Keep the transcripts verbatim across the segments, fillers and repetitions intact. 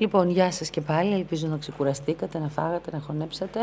Λοιπόν, γεια σας και πάλι. Ελπίζω να ξεκουραστήκατε, να φάγατε, να χωνέψατε.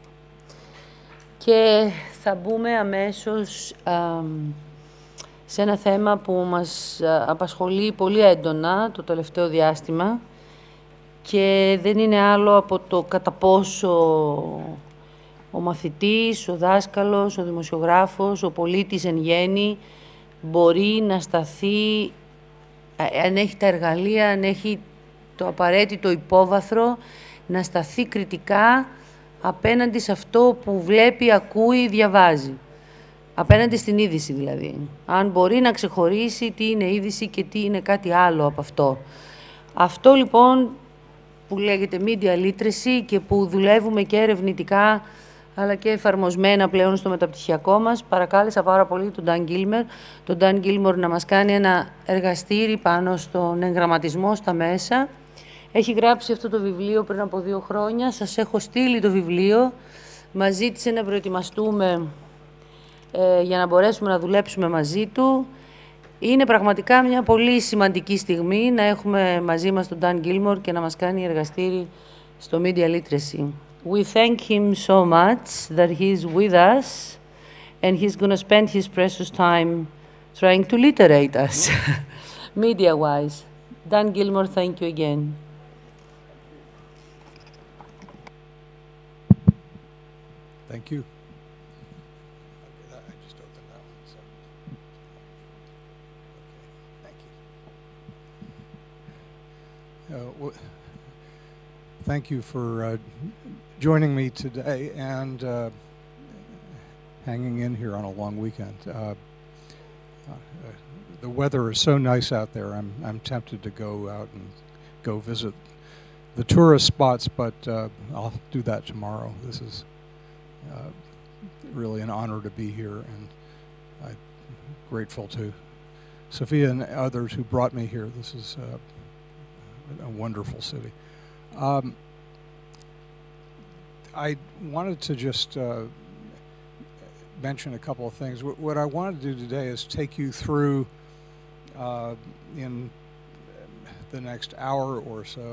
Και θα μπούμε αμέσως α, σε ένα θέμα που μας απασχολεί πολύ έντονα το τελευταίο διάστημα και δεν είναι άλλο από το κατά πόσο ο μαθητής, ο δάσκαλος, ο δημοσιογράφος, ο πολίτης εν γέννη μπορεί να σταθεί, αν έχει τα εργαλεία, αν έχει το απαραίτητο υπόβαθρο, να σταθεί κριτικά απέναντι σε αυτό που βλέπει, ακούει, διαβάζει. Απέναντι στην είδηση δηλαδή. Αν μπορεί να ξεχωρίσει τι είναι είδηση και τι είναι κάτι άλλο από αυτό. Αυτό λοιπόν που λέγεται media literacy και που δουλεύουμε και ερευνητικά αλλά και εφαρμοσμένα πλέον στο μεταπτυχιακό μας, παρακάλεσα πάρα πολύ τον Dan Gilmore, τον Dan Gilmore να μας κάνει ένα εργαστήρι πάνω στον εγγραμματισμό στα μέσα. Έχει γράψει αυτό το βιβλίο πριν από δύο χρόνια. Σας έχω στείλει το βιβλίο. Μας ζήτησε να προετοιμαστούμε ε, για να μπορέσουμε να δουλέψουμε μαζί του. Είναι πραγματικά μια πολύ σημαντική στιγμή να έχουμε μαζί μας τον Dan Gilmore και να μας κάνει εργαστήρι στο Media Literacy. We thank him so much that he's with us and he's going to spend his precious time trying to literate us, media-wise. Dan Gilmore, thank you again. Thank you. I just opened that one, so. Okay, thank you. Uh, well, thank you for uh, joining me today and uh, hanging in here on a long weekend. Uh, uh, the weather is so nice out there. I'm I'm tempted to go out and go visit the tourist spots, but uh, I'll do that tomorrow. This is Uh, really an honor to be here, and I'm grateful to Sophia and others who brought me here. This is uh, a wonderful city. Um, I wanted to just uh, mention a couple of things. W what I wanted to do today is take you through uh, in the next hour or so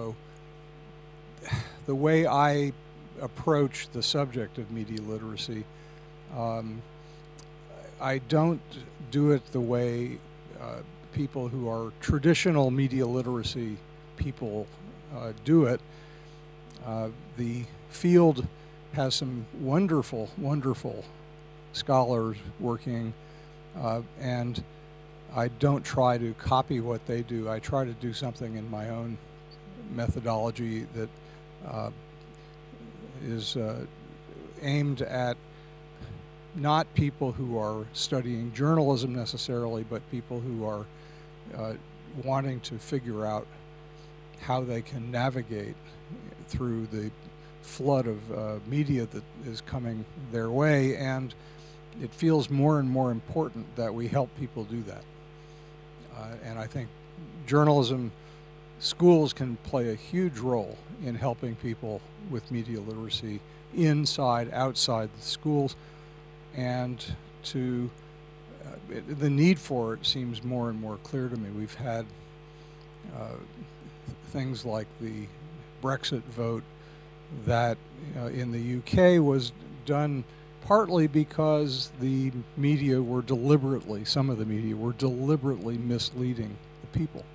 the way I approach the subject of media literacy. Um, I don't do it the way uh, people who are traditional media literacy people uh, do it. Uh, the field has some wonderful, wonderful scholars working, uh, and I don't try to copy what they do. I try to do something in my own methodology that uh, is uh, aimed at not people who are studying journalism necessarily, but people who are uh, wanting to figure out how they can navigate through the flood of uh, media that is coming their way, and it feels more and more important that we help people do that. Uh, and I think journalism schools can play a huge role in helping people with media literacy inside, outside the schools, and to uh, it, the need for it seems more and more clear to me. We've had uh, things like the Brexit vote that uh, in the U K was done partly because the media were deliberately, some of the media were deliberately misleading the people.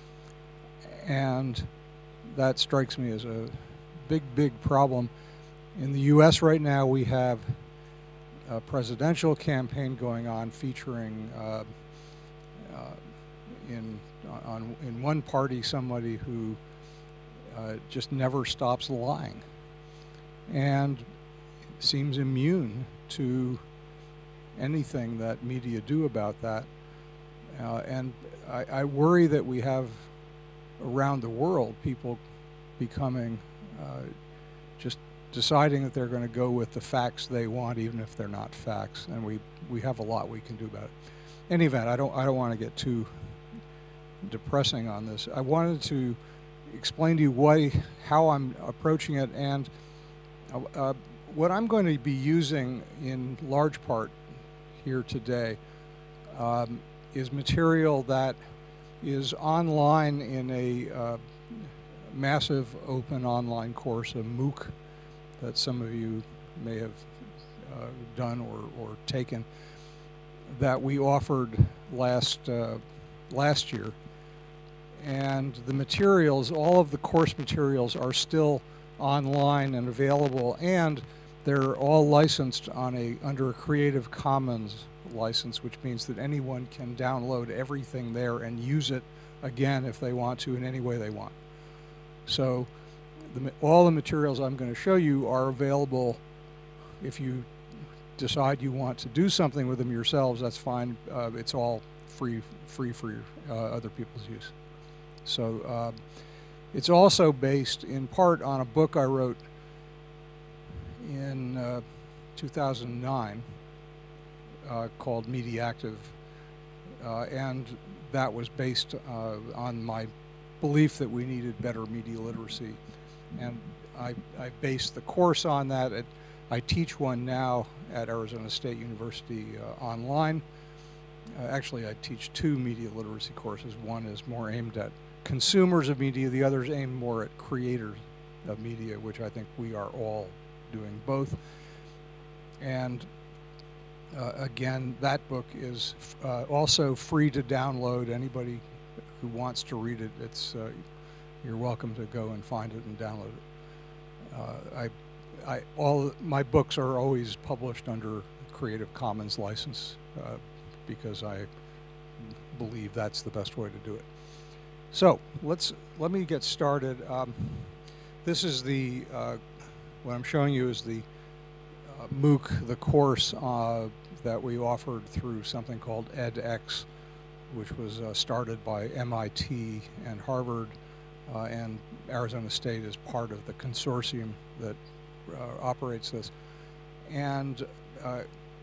And that strikes me as a big, big problem. In the U S right now, we have a presidential campaign going on featuring uh, uh, in, on, in one party somebody who uh, just never stops lying and seems immune to anything that media do about that. Uh, and I, I worry that we have around the world people becoming uh, just deciding that they're going to go with the facts they want even if they're not facts, and we we have a lot we can do about it. In any event, I don't I don't want to get too depressing on this. I wanted to explain to you why how I'm approaching it, and uh, uh, what I'm going to be using in large part here today um, is material that is online in a uh, massive open online course, a MOOC, that some of you may have uh, done or, or taken, that we offered last uh, last year. And the materials, all of the course materials are still online and available, and they're all licensed on a under a Creative Commons license, which means that anyone can download everything there and use it again if they want to in any way they want. So the, all the materials I'm going to show you are available. If you decide you want to do something with them yourselves, that's fine. Uh, it's all free free for uh, other people's use. So uh, it's also based in part on a book I wrote in uh, two thousand nine uh, called Mediactive, uh, and that was based uh, on my belief that we needed better media literacy. And I, I based the course on that. It, I teach one now at Arizona State University uh, online. Uh, actually, I teach two media literacy courses. One is more aimed at consumers of media, the other is aimed more at creators of media, which I think we are all doing both. And uh, again, that book is uh, also free to download. Anybody who wants to read it, it's uh, you're welcome to go and find it and download it. Uh, I I, all my books are always published under Creative Commons license uh, because I believe that's the best way to do it. So let's let me get started. Um, this is the uh, what I'm showing you is the uh, MOOC, the course uh, that we offered through something called edX, which was uh, started by M I T and Harvard, uh, and Arizona State is part of the consortium that Uh, operates this. And uh,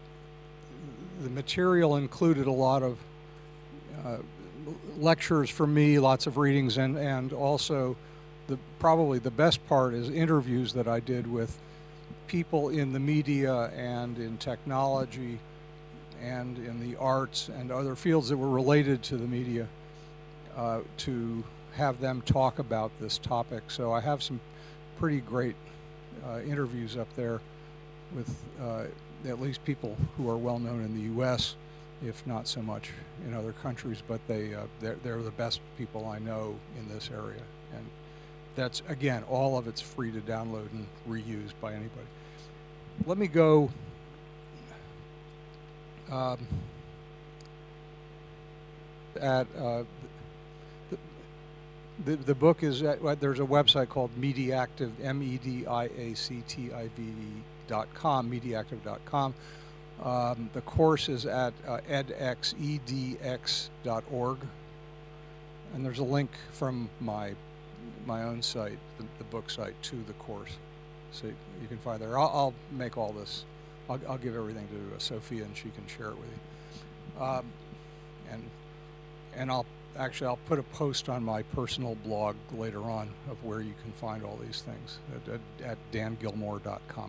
the material included a lot of uh, lectures from me, lots of readings, and, and also the probably the best part is interviews that I did with people in the media and in technology and in the arts and other fields that were related to the media uh, to have them talk about this topic. So I have some pretty great Uh, interviews up there with uh, at least people who are well known in the U S, if not so much in other countries, but they, uh, they're, they're the best people I know in this area. And that's, again, all of it's free to download and reuse by anybody. Let me go um, at uh, The, the book is, at, uh, there's a website called Mediactive, M E D I A C T I V E dot com, mediactive dot com. Um, the course is at uh, edx, E D X dot org. And there's a link from my my own site, the, the book site, to the course. So you can find there. I'll, I'll make all this, I'll, I'll give everything to uh, Sophia and she can share it with you. Um, and, and I'll Actually, I'll put a post on my personal blog later on of where you can find all these things at, at, at dan gilmore dot com.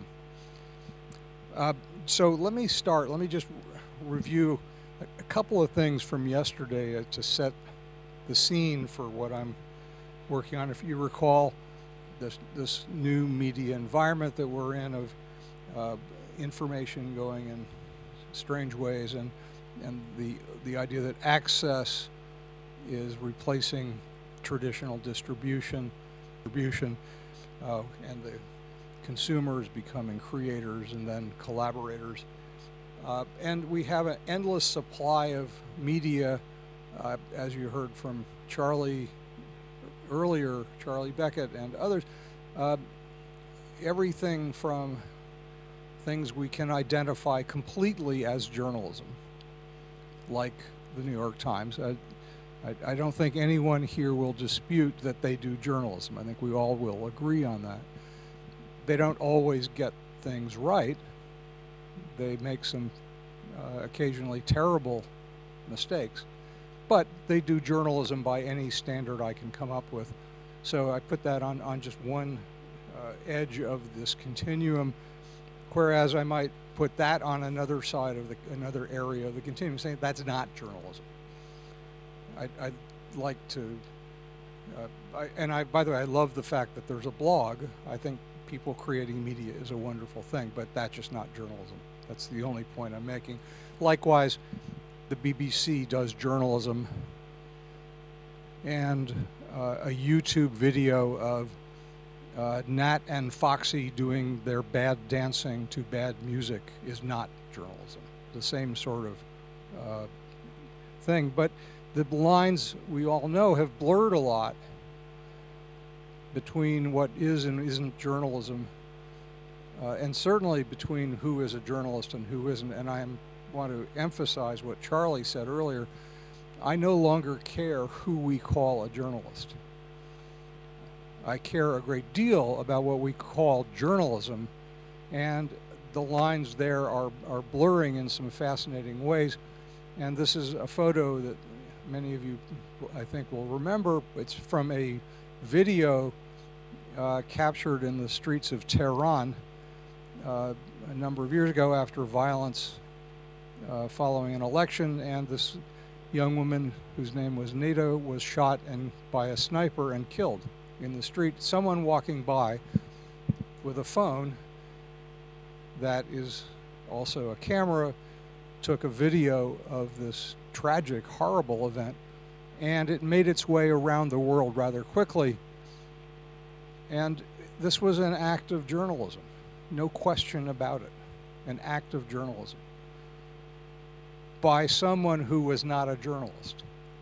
Uh, so let me start. Let me just review a, a couple of things from yesterday uh, to set the scene for what I'm working on. If you recall, this, this new media environment that we're in of uh, information going in strange ways, and, and the, the idea that access is replacing traditional distribution, distribution, uh, and the consumers becoming creators and then collaborators. Uh, and we have an endless supply of media, uh, as you heard from Charlie earlier, Charlie Beckett and others. Uh, everything from things we can identify completely as journalism, like the New York Times. Uh, I, I don't think anyone here will dispute that they do journalism. I think we all will agree on that. They don't always get things right. They make some uh, occasionally terrible mistakes, but they do journalism by any standard I can come up with. So I put that on, on just one uh, edge of this continuum, whereas I might put that on another side of the, another area of the continuum, saying that's not journalism. I'd, I'd like to Uh, I, and I, by the way, I love the fact that there's a blog. I think people creating media is a wonderful thing, but that's just not journalism. That's the only point I'm making. Likewise, the B B C does journalism, and uh, a YouTube video of uh, Nat and Foxy doing their bad dancing to bad music is not journalism. The same sort of uh, thing, but the lines, we all know, have blurred a lot between what is and isn't journalism, uh, and certainly between who is a journalist and who isn't. And I am, want to emphasize what Charlie said earlier. I no longer care who we call a journalist. I care a great deal about what we call journalism, and the lines there are, are blurring in some fascinating ways. And this is a photo that many of you, I think, will remember. It's from a video uh, captured in the streets of Tehran uh, a number of years ago after violence uh, following an election, and this young woman whose name was Nida was shot and by a sniper and killed in the street. Someone walking by with a phone that is also a camera took a video of this tragic, horrible event, and it made its way around the world rather quickly. And this was an act of journalism, no question about it, an act of journalism by someone who was not a journalist.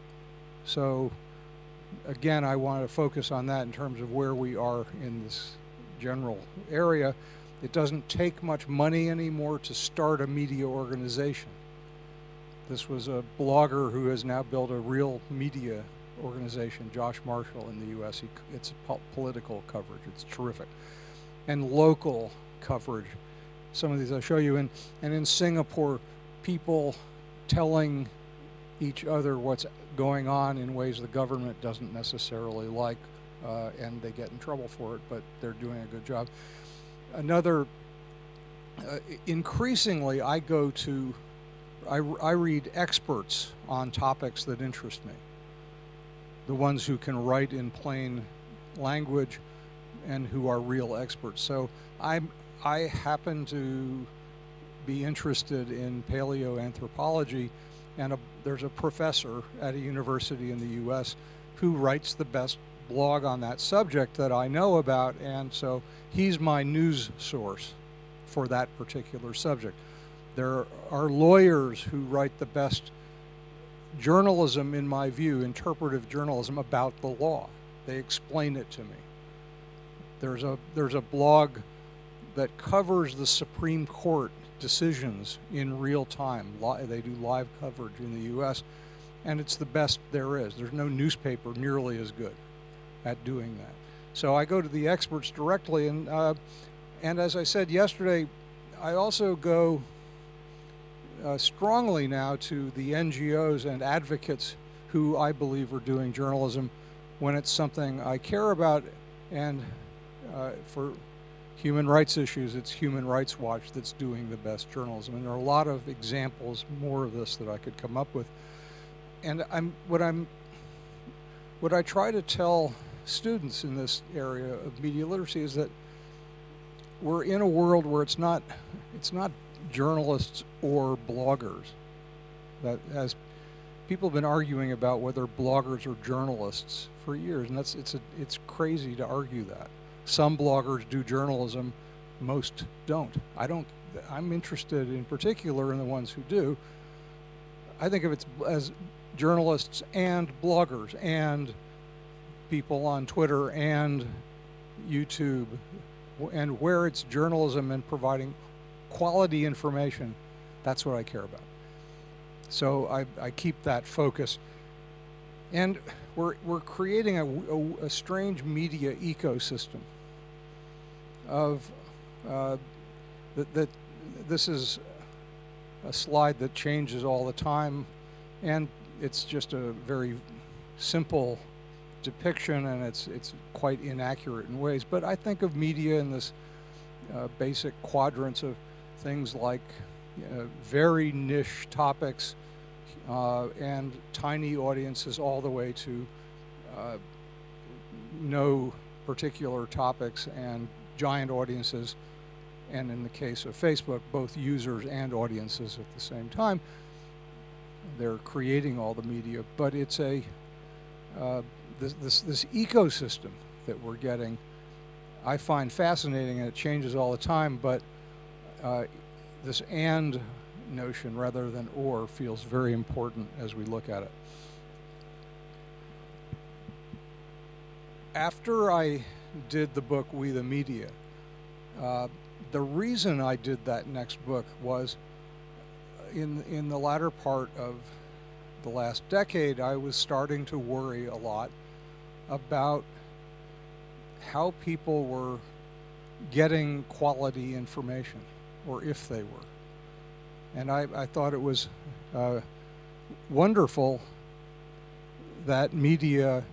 So again, I want to focus on that in terms of where we are in this general area. It doesn't take much money anymore to start a media organization. This was a blogger who has now built a real media organization, Josh Marshall in the U S. He, it's po political coverage. It's terrific. And local coverage. Some of these I'll show you. And, and in Singapore, people telling each other what's going on in ways the government doesn't necessarily like, uh, and they get in trouble for it, but they're doing a good job. Another, uh, increasingly, I go to, I, I read experts on topics that interest me. The ones who can write in plain language and who are real experts. So I'm, I happen to be interested in paleoanthropology, and a, there's a professor at a university in the U S who writes the best blog on that subject that I know about, and so he's my news source for that particular subject. There are lawyers who write the best journalism, in my view, interpretive journalism about the law. They explain it to me. There's a, there's a blog that covers the Supreme Court decisions in real time. Li- they do live coverage in the U S, and it's the best there is. There's no newspaper nearly as good at doing that. So I go to the experts directly, and uh, and as I said yesterday, I also go uh, strongly now to the N G Os and advocates who I believe are doing journalism when it's something I care about. And uh, for human rights issues, it's Human Rights Watch that's doing the best journalism. And there are a lot of examples, more of this, that I could come up with. And I'm what I'm what I try to tell students in this area of media literacy is that we're in a world where it's not it's not journalists or bloggers. That as people have been arguing about whether bloggers are journalists for years, and that's it's a, it's crazy to argue that. Some bloggers do journalism, most don't. I don't. I'm interested in particular in the ones who do. I think of it as journalists and bloggers and people on Twitter and YouTube, and where it's journalism and providing quality information, that's what I care about. So I, I keep that focus. And we're, we're creating a, a, a strange media ecosystem of, uh, that, that this is a slide that changes all the time, and it's just a very simple depiction, and it's it's quite inaccurate in ways. But I think of media in this uh, basic quadrants of things like uh, very niche topics uh, and tiny audiences, all the way to uh, know particular topics and giant audiences, and in the case of Facebook, both users and audiences at the same time. They're creating all the media, but it's a uh, this, this this ecosystem that we're getting, I find fascinating, and it changes all the time. But uh, this "and" notion rather than "or" feels very important as we look at it. After I did the book We the Media, uh, the reason I did that next book was in in the latter part of the last decade, I was starting to worry a lot about how people were getting quality information, or if they were. And I, I thought it was uh, wonderful that media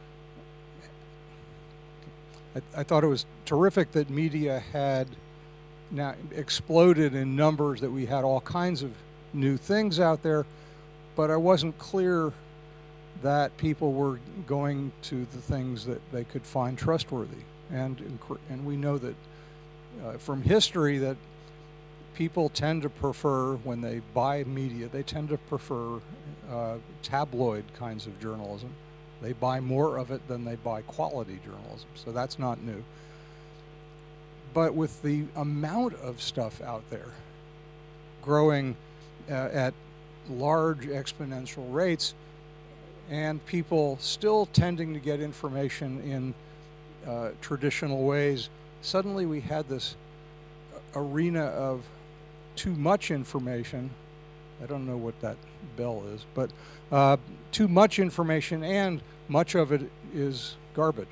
I, I thought it was terrific that media had now exploded in numbers, that we had all kinds of new things out there, but I wasn't clear that people were going to the things that they could find trustworthy. And, and we know that uh, from history that people tend to prefer, when they buy media, they tend to prefer uh, tabloid kinds of journalism. They buy more of it than they buy quality journalism, so that's not new. But with the amount of stuff out there growing uh, at large exponential rates, and people still tending to get information in uh, traditional ways, suddenly we had this arena of too much information. I don't know what that bell is, but uh, too much information, and much of it is garbage,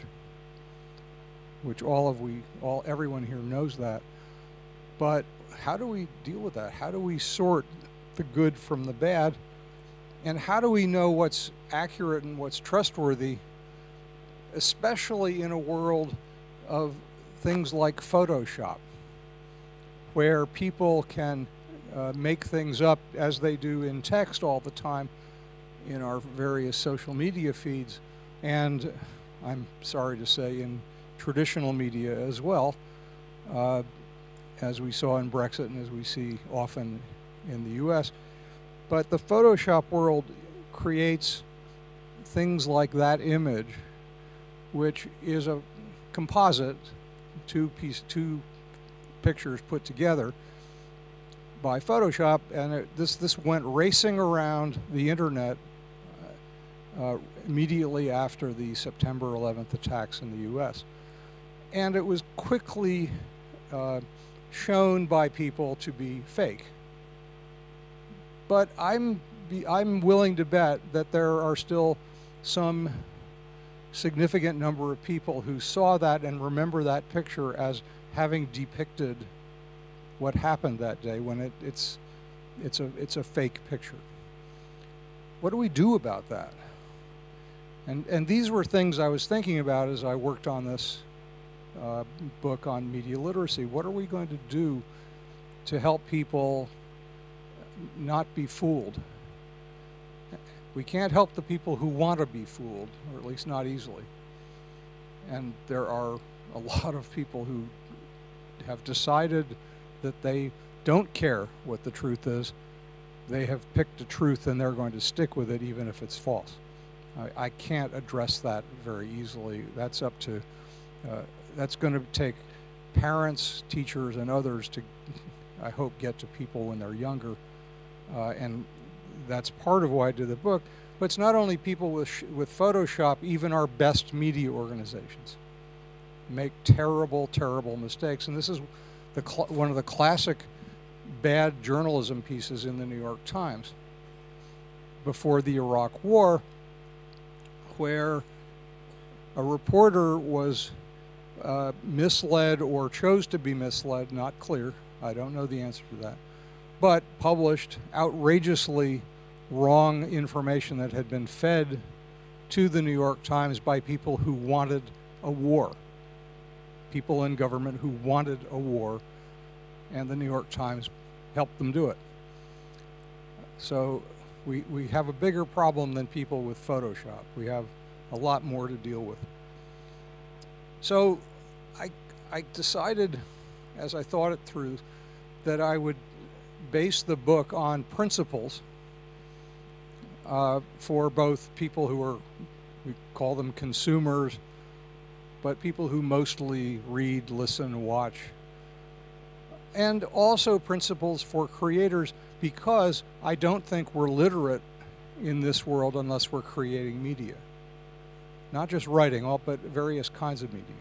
which all of we, all everyone here knows that. But how do we deal with that? How do we sort the good from the bad? And how do we know what's accurate and what's trustworthy, especially in a world of things like Photoshop, where people can uh, make things up as they do in text all the time in our various social media feeds, and I'm sorry to say in traditional media as well, uh, as we saw in Brexit and as we see often in the U S. But the Photoshop world creates things like that image, which is a composite, two piece, two pictures put together by Photoshop, and it, this this went racing around the internet uh, immediately after the September eleventh attacks in the U S, and it was quickly uh, shown by people to be fake. But I'm be, I'm willing to bet that there are still some significant number of people who saw that and remember that picture as having depicted what happened that day, when it, it's it's a it's a fake picture. What do we do about that? And and these were things I was thinking about as I worked on this uh, book on media literacy. What are we going to do to help people not be fooled? We can't help the people who want to be fooled, or at least not easily. And there are a lot of people who have decided that they don't care what the truth is. They have picked a truth and they're going to stick with it even if it's false. I, I can't address that very easily. That's up to, uh, that's going to take parents, teachers, and others to, I hope, get to people when they're younger. Uh, and that's part of why I did the book. But it's not only people with, sh with Photoshop, even our best media organizations make terrible, terrible mistakes. And this is the cl one of the classic bad journalism pieces in the New York Times before the Iraq War, where a reporter was uh, misled or chose to be misled, not clear, I don't know the answer to that, but published outrageously wrong information that had been fed to the New York Times by people who wanted a war. People in government who wanted a war, and the New York Times helped them do it. So we, we have a bigger problem than people with Photoshop. We have a lot more to deal with. So I, I decided, as I thought it through, that I would base the book on principles uh, for both people who are, we call them consumers, but people who mostly read, listen, watch, and also principles for creators, because I don't think we're literate in this world unless we're creating media. Not just writing, all, but various kinds of media.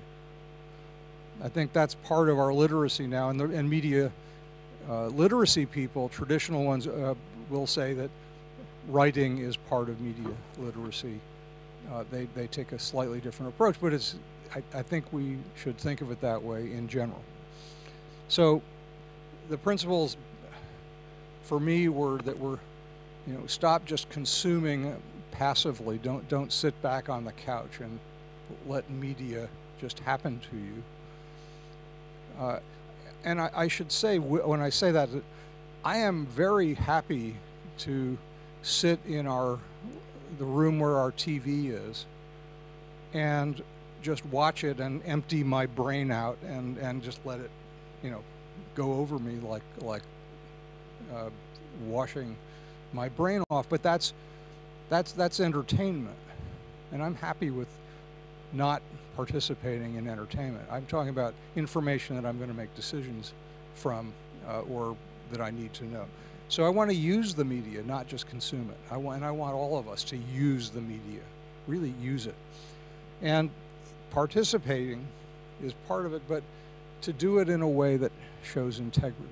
I think that's part of our literacy now, and, the, and media uh, literacy people, traditional ones, uh, will say that writing is part of media literacy. Uh, they, they take a slightly different approach, but it's, I, I think we should think of it that way in general. So the principles for me were that we're, you know, stop just consuming passively. Don't, don't sit back on the couch and let media just happen to you. Uh, and I, I should say, when I say that, I am very happy to sit in our, the room where our T V is and just watch it and empty my brain out and, and just let it, you know, go over me like, like uh, washing my brain off. But that's, that's, that's entertainment. And I'm happy with not participating in entertainment. I'm talking about information that I'm going to make decisions from uh, or that I need to know. So I want to use the media, not just consume it. I want, and I want all of us to use the media, really use it. And participating is part of it, but to do it in a way that shows integrity.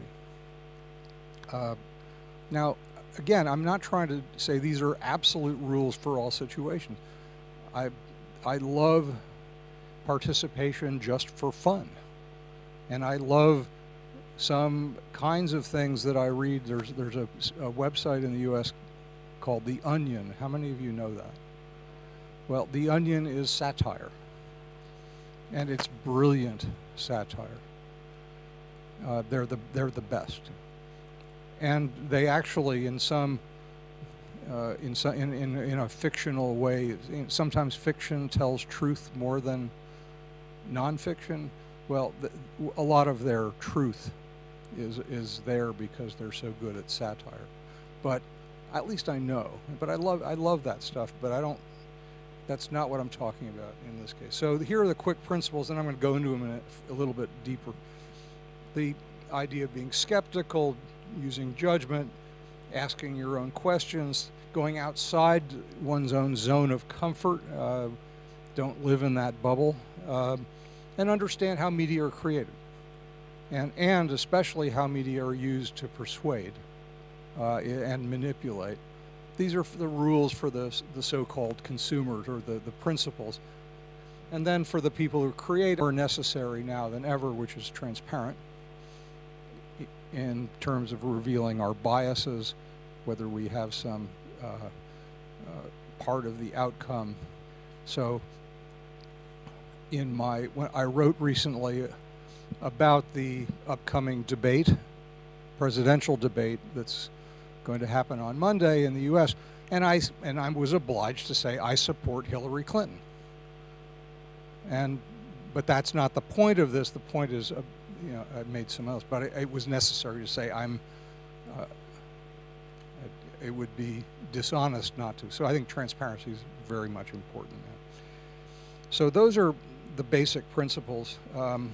Uh, now, again, I'm not trying to say these are absolute rules for all situations. I, I love participation just for fun. And I love some kinds of things that I read. There's, there's a, a website in the U S called The Onion. How many of you know that? Well, The Onion is satire. And it's brilliant satire. Uh, they're, the, they're the best. And they actually, in some, uh, in, some in, in, in a fictional way, sometimes fiction tells truth more than nonfiction. Well, the, a lot of their truth is, is there because they're so good at satire. But at least I know. But I love, I love that stuff, but I don't, that's not what I'm talking about in this case. So here are the quick principles, and I'm going to go into them in a, a little bit deeper. The idea of being skeptical, using judgment, asking your own questions, going outside one's own zone of comfort, uh, don't live in that bubble, uh, and understand how media are created, and, and especially how media are used to persuade uh, and manipulate. These are the rules for the, the so-called consumers, or the, the principles. And then for the people who create, are necessary now than ever, which is transparent in terms of revealing our biases, whether we have some uh, uh, part of the outcome. So in my, when I wrote recently about the upcoming debate, presidential debate that's going to happen on Monday in the U S, and I, and I was obliged to say I support Hillary Clinton. And, but that's not the point of this. The point is, uh, you know, I made some else, but it, it was necessary to say I'm, uh, it, it would be dishonest not to. So I think transparency is very much important now. So those are the basic principles. Um,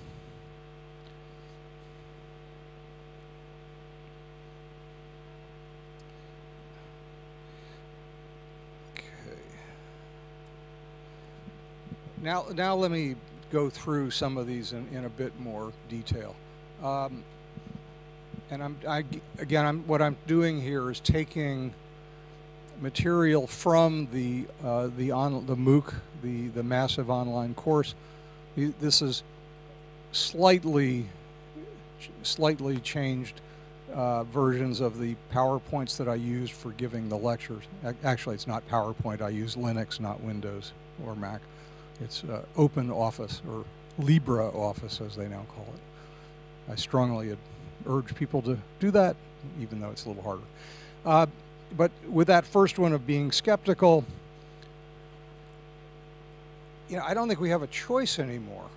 Now, now let me go through some of these in, in a bit more detail. Um, and I'm, I, again, I'm, what I'm doing here is taking material from the, uh, the, on, the MOOC, the, the massive online course. This is slightly, slightly changed uh, versions of the PowerPoints that I used for giving the lectures. Actually, it's not PowerPoint. I use Linux, not Windows or Mac. It's uh, Open Office, or LibreOffice as they now call it. I strongly urge people to do that, even though it's a little harder. Uh, but with that first one of being skeptical, you know, I don't think we have a choice anymore.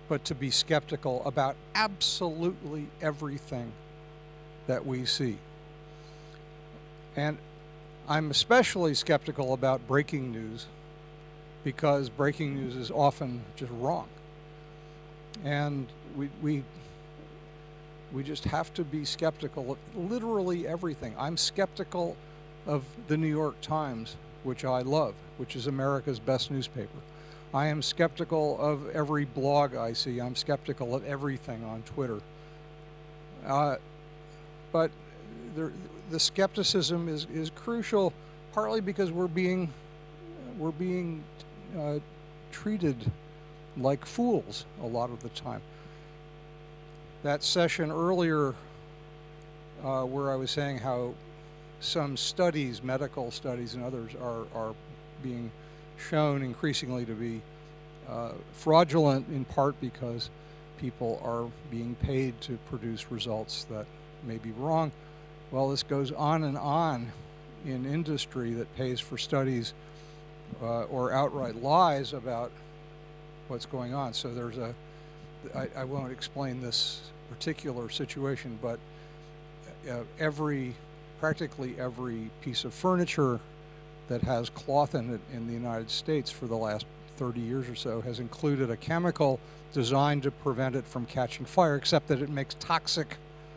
but to be skeptical about absolutely everything that we see. And I'm especially skeptical about breaking news, because breaking news is often just wrong. And we, we, we just have to be skeptical of literally everything. I'm skeptical of the New York Times, which I love, which is America's best newspaper. I am skeptical of every blog I see. I'm skeptical of everything on Twitter. Uh, but there, the skepticism is, is crucial, partly because we're being, we're being uh, treated like fools a lot of the time. That session earlier uh, where I was saying how some studies, medical studies and others, are, are being shown increasingly to be uh, fraudulent, in part because people are being paid to produce results that may be wrong. Well, this goes on and on in industry that pays for studies uh, or outright lies about what's going on. So there's a, I, I won't explain this particular situation, but uh, every, practically every piece of furniture that has cloth in it in the United States for the last thirty years or so has included a chemical designed to prevent it from catching fire, except that it makes toxic,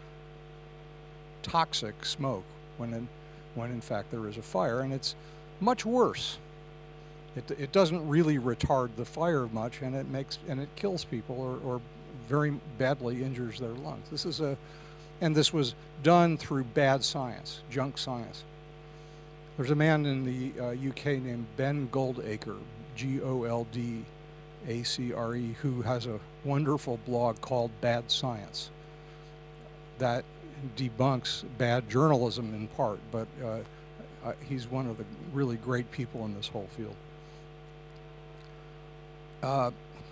toxic smoke when in, when in fact there is a fire, and it's much worse. It, it doesn't really retard the fire much, and it makes, and it kills people or, or very badly injures their lungs. This is a, and this was done through bad science, junk science. There's a man in the uh, U K named Ben Goldacre, G O L D A C R E, who has a wonderful blog called Bad Science that debunks bad journalism in part, but uh, uh, he's one of the really great people in this whole field. Uh,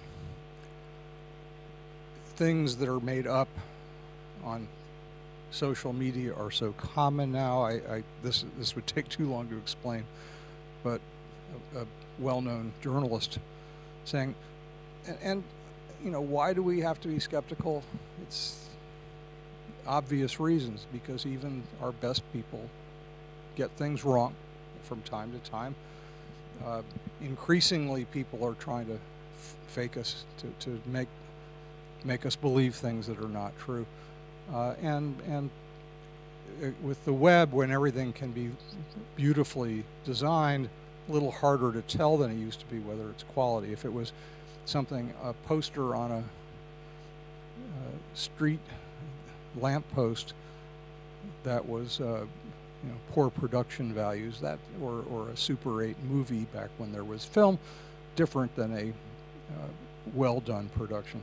things that are made up on social media are so common now. I, I this this would take too long to explain, but a, a well-known journalist saying, and, and you know, why do we have to be skeptical? It's obvious reasons, because even our best people get things wrong from time to time. Uh, increasingly, people are trying to f fake us to, to make make us believe things that are not true. Uh, and and uh, with the web, when everything can be beautifully designed, a little harder to tell than it used to be whether it's quality. If it was something, a poster on a uh, street lamppost that was uh, you know, poor production values, that or, or a Super eight movie back when there was film, different than a uh, well-done production.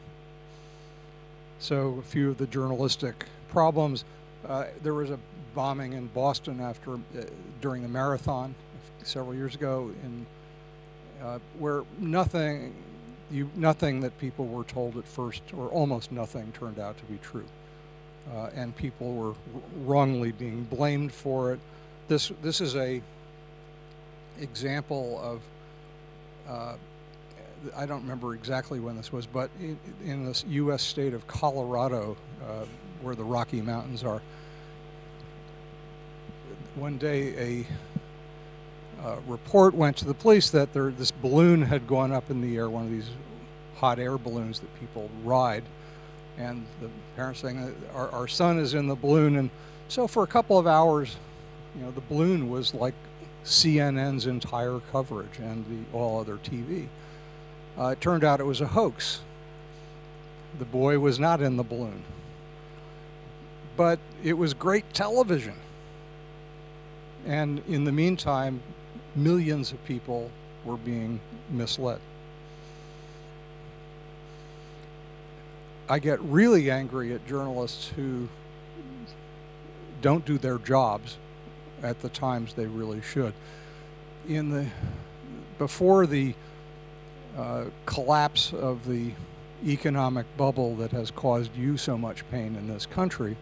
So a few of the journalistic problems. Uh, there was a bombing in Boston after uh, during the marathon several years ago, in uh, where nothing, you, nothing that people were told at first, or almost nothing, turned out to be true, uh, and people were wrongly being blamed for it. This this is a example of. Uh, I don't remember exactly when this was, but in, in the U S state of Colorado, uh, where the Rocky Mountains are, one day a uh, report went to the police that there, this balloon had gone up in the air, one of these hot air balloons that people ride, and the parents saying, our, our son is in the balloon. And so for a couple of hours, you know, the balloon was like C N N's entire coverage and the all other T V. Uh, it turned out it was a hoax. The boy was not in the balloon. But it was great television. And in the meantime, millions of people were being misled. I get really angry at journalists who don't do their jobs at the times they really should. In the, before the Uh, collapse of the economic bubble that has caused you so much pain in this country,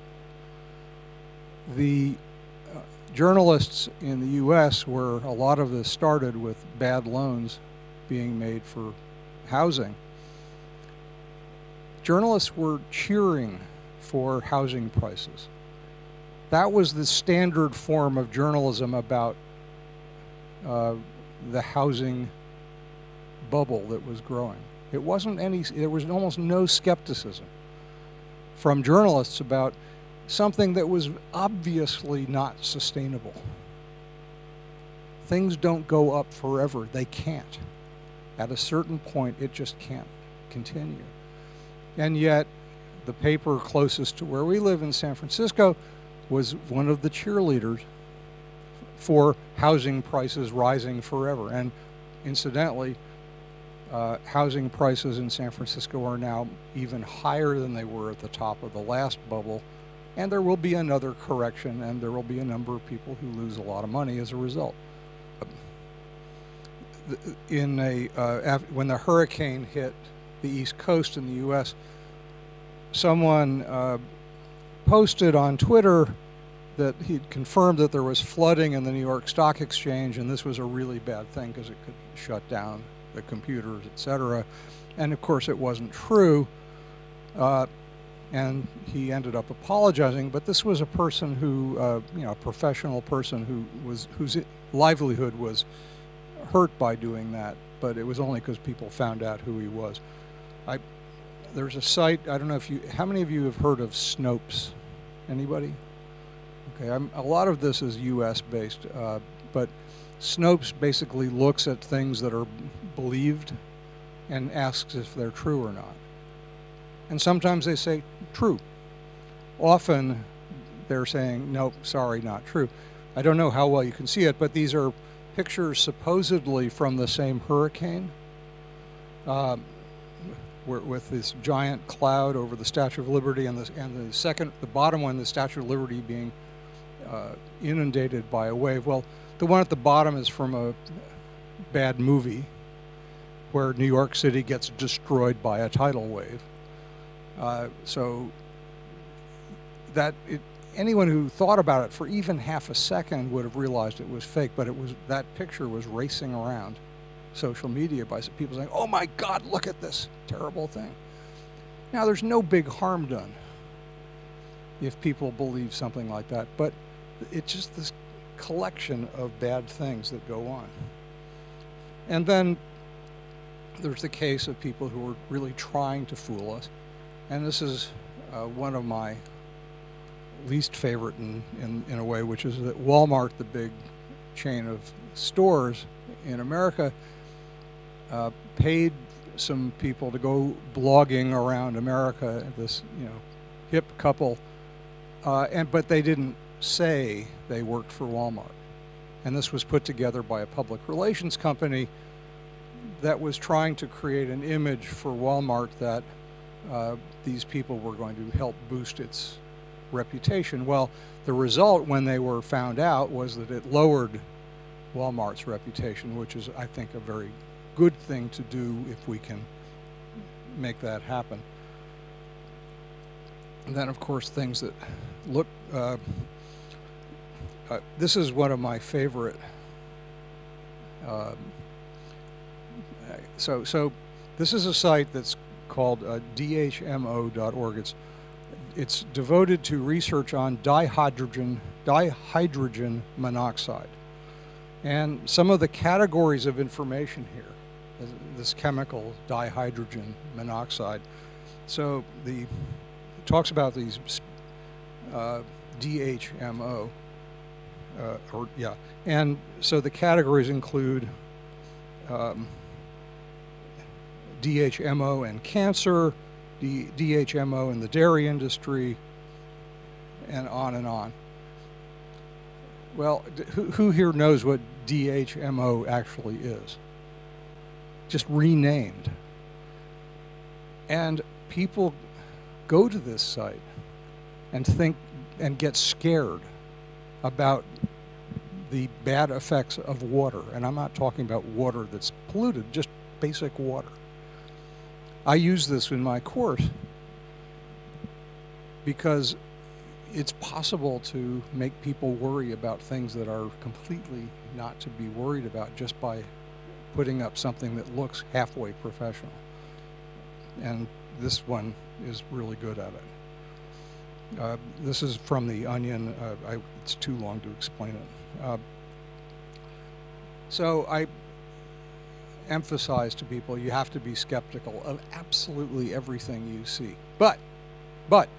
the uh, journalists in the U S, where a lot of this started with bad loans being made for housing, journalists were cheering for housing prices. That was the standard form of journalism about uh, the housing bubble that was growing. It wasn't any, there was almost no skepticism from journalists about something that was obviously not sustainable. Things don't go up forever. They can't. At a certain point, it just can't continue. And yet, the paper closest to where we live in San Francisco was one of the cheerleaders for housing prices rising forever. And incidentally, uh, housing prices in San Francisco are now even higher than they were at the top of the last bubble. And there will be another correction, and there will be a number of people who lose a lot of money as a result. In a, uh, when the hurricane hit the East Coast in the U S, someone uh, posted on Twitter that he'd confirmed that there was flooding in the New York Stock Exchange, and this was a really bad thing because it could shut down the computers, et cetera. And of course, it wasn't true. Uh, and he ended up apologizing. But this was a person who, uh, you know, a professional person who was whose livelihood was hurt by doing that. But it was only because people found out who he was. I there's a site. I don't know if you. How many of you have heard of Snopes? Anybody? Okay, I'm, a lot of this is U S based, uh, but Snopes basically looks at things that are believed and asks if they're true or not. And sometimes they say true. Often they're saying, nope, sorry, not true. I don't know how well you can see it, but these are pictures supposedly from the same hurricane, uh, with this giant cloud over the Statue of Liberty, and the, and the second, the bottom one, the Statue of Liberty being uh, inundated by a wave. Well, the one at the bottom is from a bad movie where New York City gets destroyed by a tidal wave. Uh, so that it, anyone who thought about it for even half a second would have realized it was fake, but it was, that picture was racing around social media by people saying, oh my God, look at this terrible thing. Now, there's no big harm done if people believe something like that, but it's just this collection of bad things that go on. And then there's the case of people who are really trying to fool us. And this is uh, one of my least favorite in, in, in a way, which is that Walmart, the big chain of stores in America, uh, paid some people to go blogging around America, this you know hip couple, uh, and but they didn't say they worked for Walmart. And this was put together by a public relations company that was trying to create an image for Walmart that uh, these people were going to help boost its reputation. Well, the result when they were found out was that it lowered Walmart's reputation, which is, I think, a very good thing to do if we can make that happen. And then, of course, things that look, uh, uh, this is one of my favorite, uh, so, so this is a site that's called uh, D H M O dot org. It's, it's devoted to research on dihydrogen, dihydrogen monoxide. And some of the categories of information here, this chemical dihydrogen monoxide. So the, it talks about these uh, D H M O, uh, or yeah, and so the categories include um, D H M O and cancer, D H M O in the dairy industry, and on and on. Well, who, who here knows what D H M O actually is? Just renamed. And people go to this site and think and get scared about the bad effects of water. And I'm not talking about water that's polluted, just basic water. I use this in my course because it's possible to make people worry about things that are completely not to be worried about just by putting up something that looks halfway professional. and this one is really good at it. Uh, this is from The Onion. Uh, I, it's too long to explain it. Uh, so I emphasize to people, you have to be skeptical of absolutely everything you see. But, but,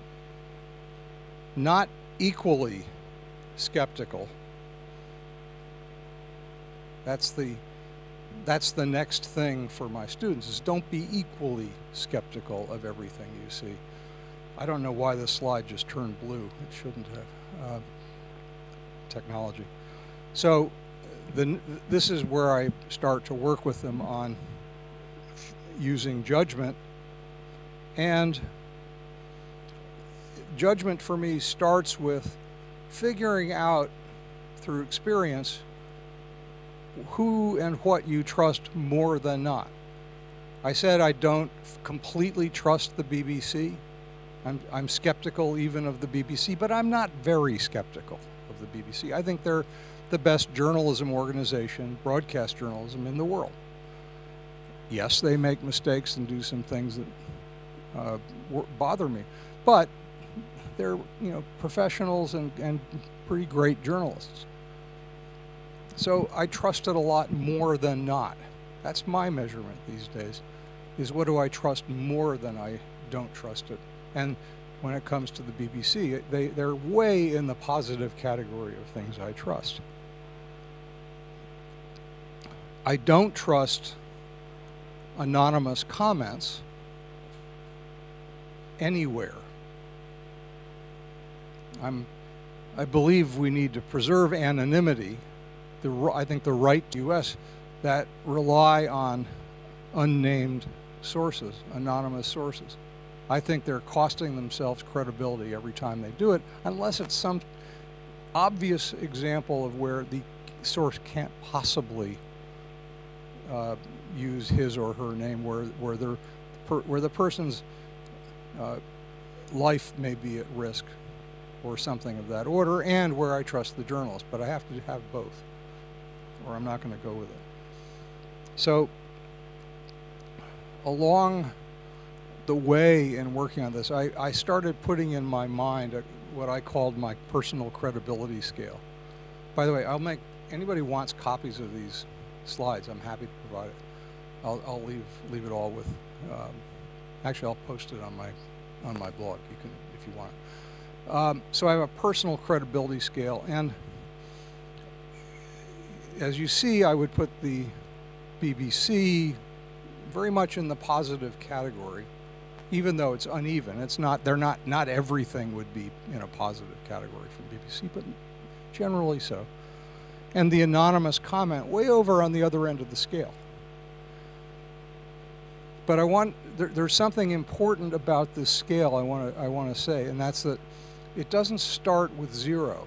not equally skeptical. That's the, that's the next thing for my students, is don't be equally skeptical of everything you see. I don't know why this slide just turned blue. It shouldn't have. Uh, technology. So the, this is where I start to work with them on using judgment. And judgment for me starts with figuring out through experience who and what you trust more than not. I said I don't completely trust the B B C. I'm, I'm skeptical even of the B B C, but I'm not very skeptical of the B B C. I think they're the best journalism organization, broadcast journalism in the world. Yes, they make mistakes and do some things that uh, bother me, but they're, you know, professionals and, and pretty great journalists. So I trust it a lot more than not. That's my measurement these days, is what do I trust more than I don't trust it. And when it comes to the B B C, they, they're way in the positive category of things I trust. I don't trust anonymous comments anywhere. I'm, I believe we need to preserve anonymity. The, I think the right to U S that rely on unnamed sources, anonymous sources. I think they're costing themselves credibility every time they do it, unless it's some obvious example of where the source can't possibly uh, use his or her name, where where they're per, where the person's uh, life may be at risk, or something of that order, and where I trust the journalist. But I have to have both, or I'm not going to go with it. So, along the way in working on this, I, I started putting in my mind a, what I called my personal credibility scale. By the way, I'll make, anybody wants copies of these slides, I'm happy to provide it. I'll, I'll leave leave it all with, um, actually I'll post it on my on my blog, you can, if you want it. Um, so I have a personal credibility scale, and as you see, I would put the B B C very much in the positive category, even though it's uneven. It's not, they're not, not everything would be in a positive category for B B C, but generally so. And the anonymous comment way over on the other end of the scale. But I want, there, there's something important about this scale I want to I want to say, and that's that it doesn't start with zero.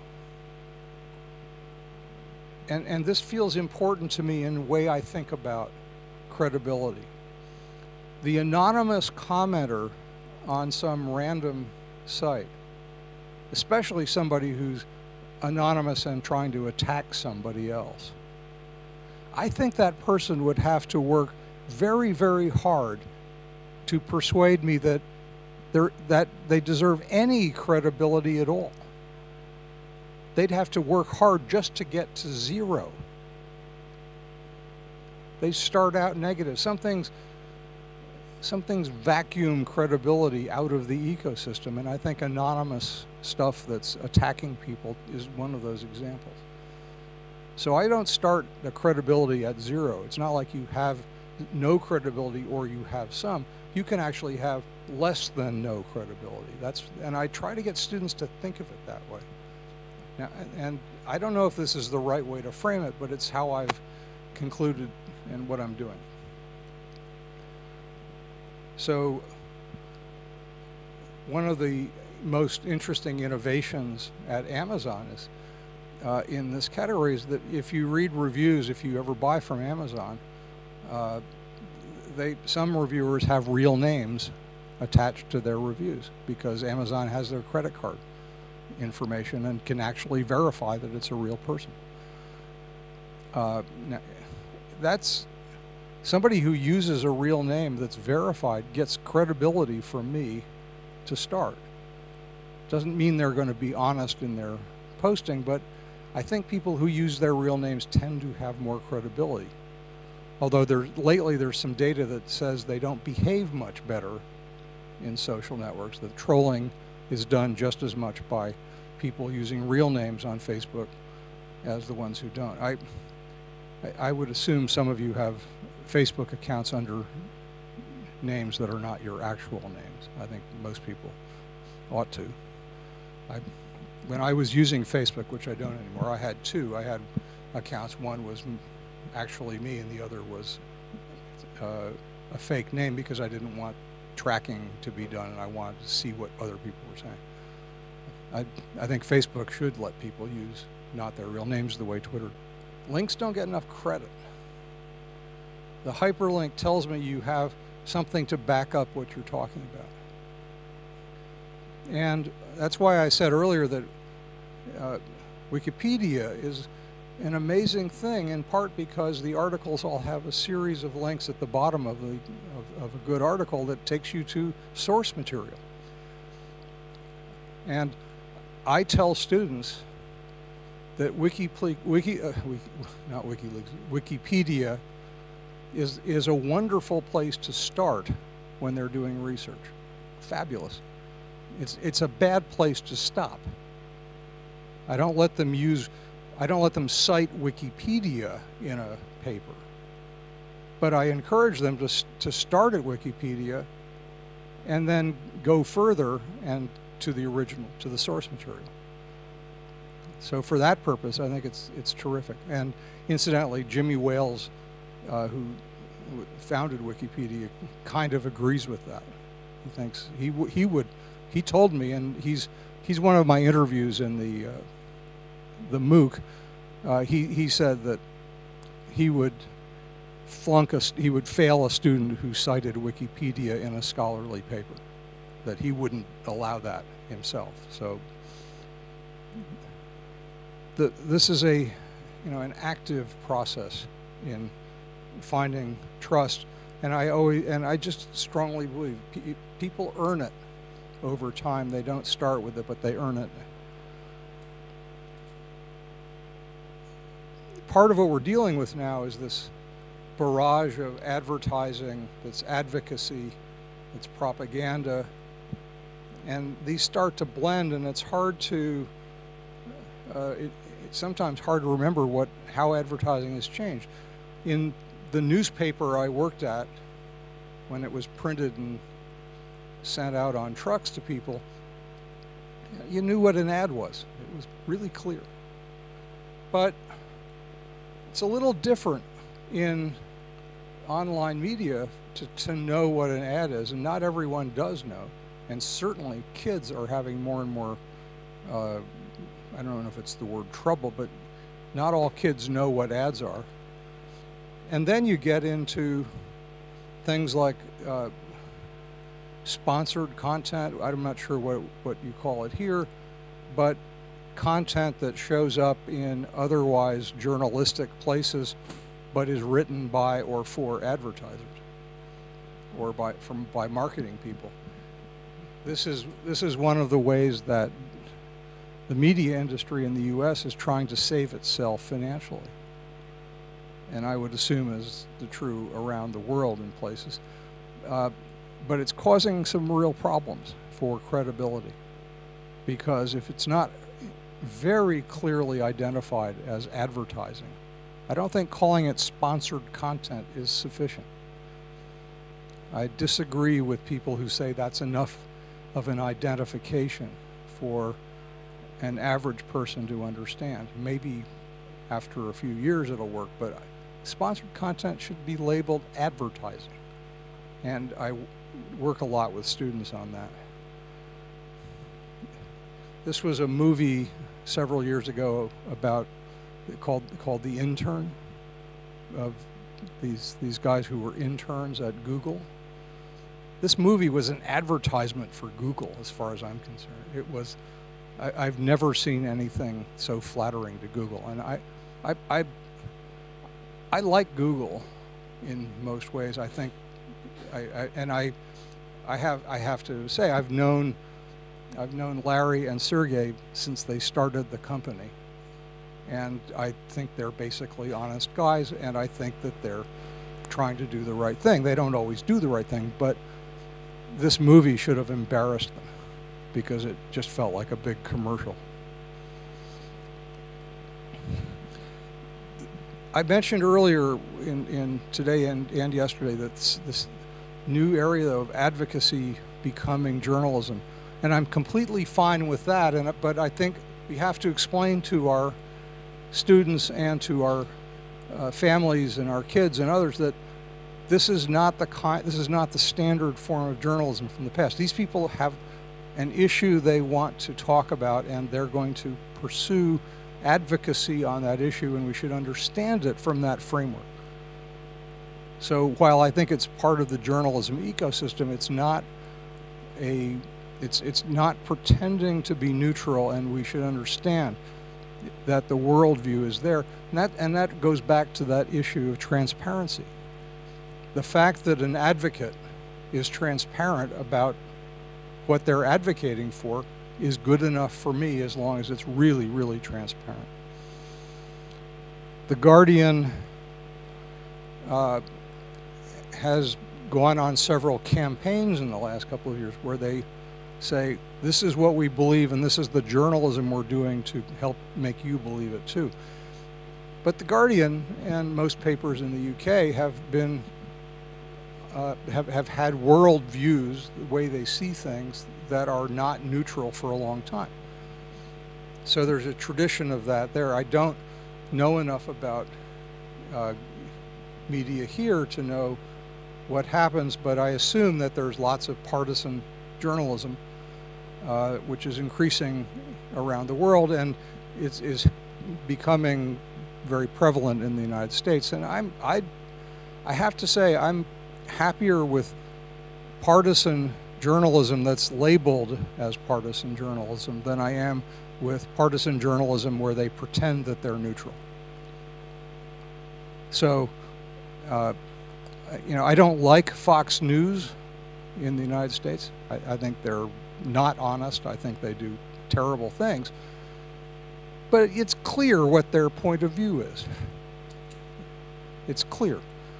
And, and this feels important to me in the way I think about credibility. The anonymous commenter on some random site, especially somebody who's anonymous and trying to attack somebody else, I think that person would have to work very, very hard to persuade me that they're, that they deserve any credibility at all. They'd have to work hard just to get to zero. They start out negative. Some things, some things vacuum credibility out of the ecosystem, and I think anonymous stuff that's attacking people is one of those examples. So I don't start the credibility at zero. It's not like you have no credibility or you have some. You can actually have less than no credibility. That's, and I try to get students to think of it that way. Now, and I don't know if this is the right way to frame it, but it's how I've concluded in what I'm doing. So one of the most interesting innovations at Amazon is uh, in this category is that if you read reviews, if you ever buy from Amazon, uh, they, some reviewers have real names attached to their reviews because Amazon has their credit card information and can actually verify that it's a real person. Uh, now, that's somebody who uses a real name that's verified gets credibility from me to start. Doesn't mean they're going to be honest in their posting, but I think people who use their real names tend to have more credibility. Although there, lately there's some data that says they don't behave much better in social networks. The trolling is done just as much by people using real names on Facebook as the ones who don't. I, I would assume some of you have Facebook accounts under names that are not your actual names. I think most people ought to. I, when I was using Facebook, which I don't anymore, I had two. I had accounts. One was actually me, and the other was uh, a fake name because I didn't want tracking to be done, and I wanted to see what other people were saying. I, I think Facebook should let people use not their real names the way Twitter. Links don't get enough credit. The hyperlink tells me you have something to back up what you're talking about. And that's why I said earlier that uh, Wikipedia is an amazing thing, in part because the articles all have a series of links at the bottom of, the, of, of a good article that takes you to source material. And I tell students that Wiki, Wiki, uh, Wiki not WikiLeaks, Wikipedia is, is a wonderful place to start when they're doing research. Fabulous. It's, it's a bad place to stop. I don't let them use, I don't let them cite Wikipedia in a paper, but I encourage them to, to start at Wikipedia and then go further and to the original, to the source material. So for that purpose, I think it's, it's terrific. And incidentally, Jimmy Wales, uh, who founded Wikipedia, kind of agrees with that. He thinks, he, w he would, he told me, and he's, he's one of my interviews in the, uh, the MOOC, uh, he, he said that he would flunk a, he would fail a student who cited Wikipedia in a scholarly paper, that he wouldn't allow that himself. So the, this is a, you know, an active process in finding trust, and I always, and I just strongly believe pe people earn it over time. They don't start with it, but they earn it. Part of what we're dealing with now is this barrage of advertising, that's advocacy, it's propaganda, and these start to blend, and it's hard to, uh, it, it's sometimes hard to remember what, how advertising has changed. In the newspaper I worked at, when it was printed and sent out on trucks to people, you knew what an ad was. It was really clear. But it's a little different in online media to, to know what an ad is, and not everyone does know. And certainly kids are having more and more, uh, I don't know if it's the word trouble, but not all kids know what ads are. And then you get into things like uh, sponsored content. I'm not sure what, what you call it here, but content that shows up in otherwise journalistic places but is written by or for advertisers or by, from, by marketing people. This is, this is one of the ways that the media industry in the U S is trying to save itself financially. And I would assume is the true around the world in places. Uh, but it's causing some real problems for credibility, because if it's not very clearly identified as advertising, I don't think calling it sponsored content is sufficient. I disagree with people who say that's enough of an identification for an average person to understand. Maybe after a few years it'll work, but sponsored content should be labeled advertising. And I work a lot with students on that. This was a movie several years ago about called called The Intern, of these these guys who were interns at Google. This movie was an advertisement for Google, as far as I'm concerned. It was, I, I've never seen anything so flattering to Google, and I, I, I, I like Google in most ways. I think, I, I, and I, I have I have to say I've known, I've known Larry and Sergey since they started the company, and I think they're basically honest guys, and I think that they're trying to do the right thing. They don't always do the right thing, but this movie should have embarrassed them because it just felt like a big commercial. I mentioned earlier in, in today and, and yesterday that this, this new area of advocacy becoming journalism, and I'm completely fine with that. And but I think we have to explain to our students and to our uh, families and our kids and others that this is not the kind, this is not the standard form of journalism from the past. These people have an issue they want to talk about, and they're going to pursue advocacy on that issue, and we should understand it from that framework. So while I think it's part of the journalism ecosystem, it's not a, it's, it's not pretending to be neutral, and we should understand that the worldview is there. And that, and that goes back to that issue of transparency. The fact that an advocate is transparent about what they're advocating for is good enough for me, as long as it's really, really transparent. The Guardian uh, has gone on several campaigns in the last couple of years where they say, this is what we believe and this is the journalism we're doing to help make you believe it too. But the Guardian and most papers in the U K have been uh, have, have had world views, the way they see things, that are not neutral for a long time. So there's a tradition of that there. I don't know enough about uh, media here to know what happens, but I assume that there's lots of partisan journalism, uh, which is increasing around the world, and it's is becoming very prevalent in the United States. And I'm I I have to say I'm happier with partisan journalism that's labeled as partisan journalism than I am with partisan journalism where they pretend that they're neutral. So, uh, you know, I don't like Fox News in the United States. I, I think they're not honest. I think they do terrible things. But it's clear what their point of view is. It's clear.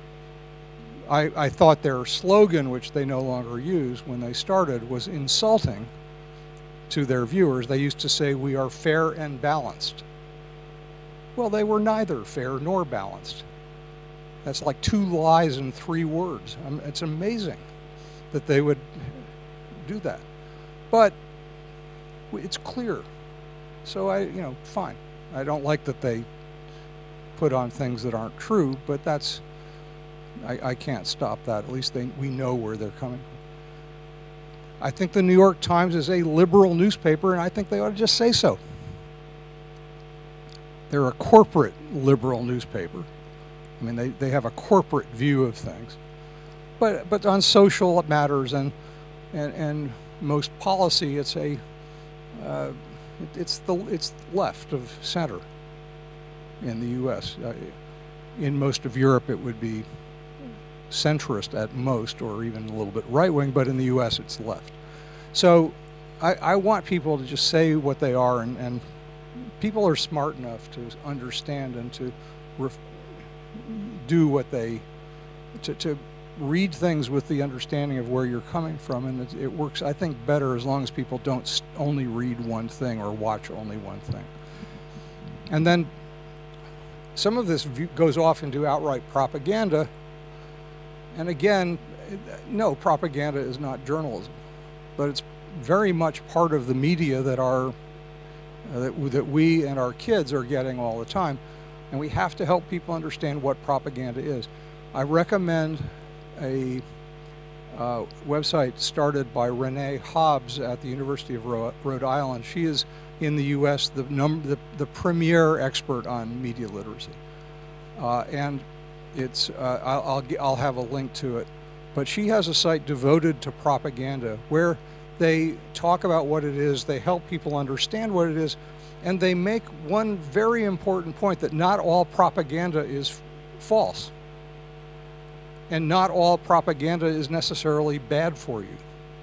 I, I thought their slogan, which they no longer use, when they started, was insulting to their viewers. They used to say, we are fair and balanced. Well, they were neither fair nor balanced. That's like two lies in three words. Um, it's amazing that they would do that. But it's clear. So I, you know, fine. I don't like that they put on things that aren't true, but that's, I, I can't stop that. At least they, we know where they're coming from. I think the New York Times is a liberal newspaper, and I think they ought to just say so. They're a corporate liberal newspaper. I mean, they, they have a corporate view of things. But, but on social matters and, and, and most policy, it's a, uh, it, it's, the, it's left of center in the U S. Uh, in most of Europe, it would be centrist at most, or even a little bit right-wing, but in the U S it's left. So I, I want people to just say what they are, and, and people are smart enough to understand and to ref do what they, to, to read things with the understanding of where you're coming from, and it, it works, I think, better as long as people don't only read one thing or watch only one thing. And then some of this goes off into outright propaganda. And again, no, propaganda is not journalism, but it's very much part of the media that our, uh, that, that we and our kids are getting all the time. And we have to help people understand what propaganda is. I recommend a uh, website started by Renee Hobbs at the University of Ro Rhode Island. She is, in the U S, the, num the, the premier expert on media literacy. Uh, and It's, uh, I'll, I'll, I'll have a link to it, but she has a site devoted to propaganda where they talk about what it is, they help people understand what it is, and they make one very important point, that not all propaganda is false. And not all propaganda is necessarily bad for you.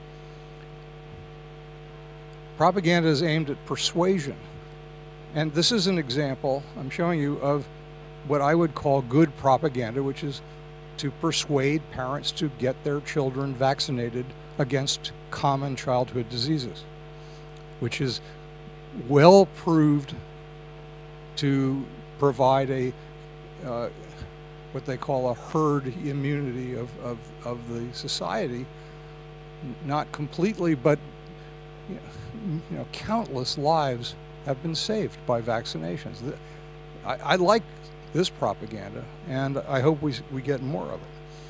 Propaganda is aimed at persuasion. And this is an example I'm showing you of what I would call good propaganda, which is to persuade parents to get their children vaccinated against common childhood diseases, which is well proved to provide a uh, what they call a herd immunity of, of, of the society. Not completely, but you know, you know, countless lives have been saved by vaccinations. I, I like this propaganda, and I hope we, we get more of it.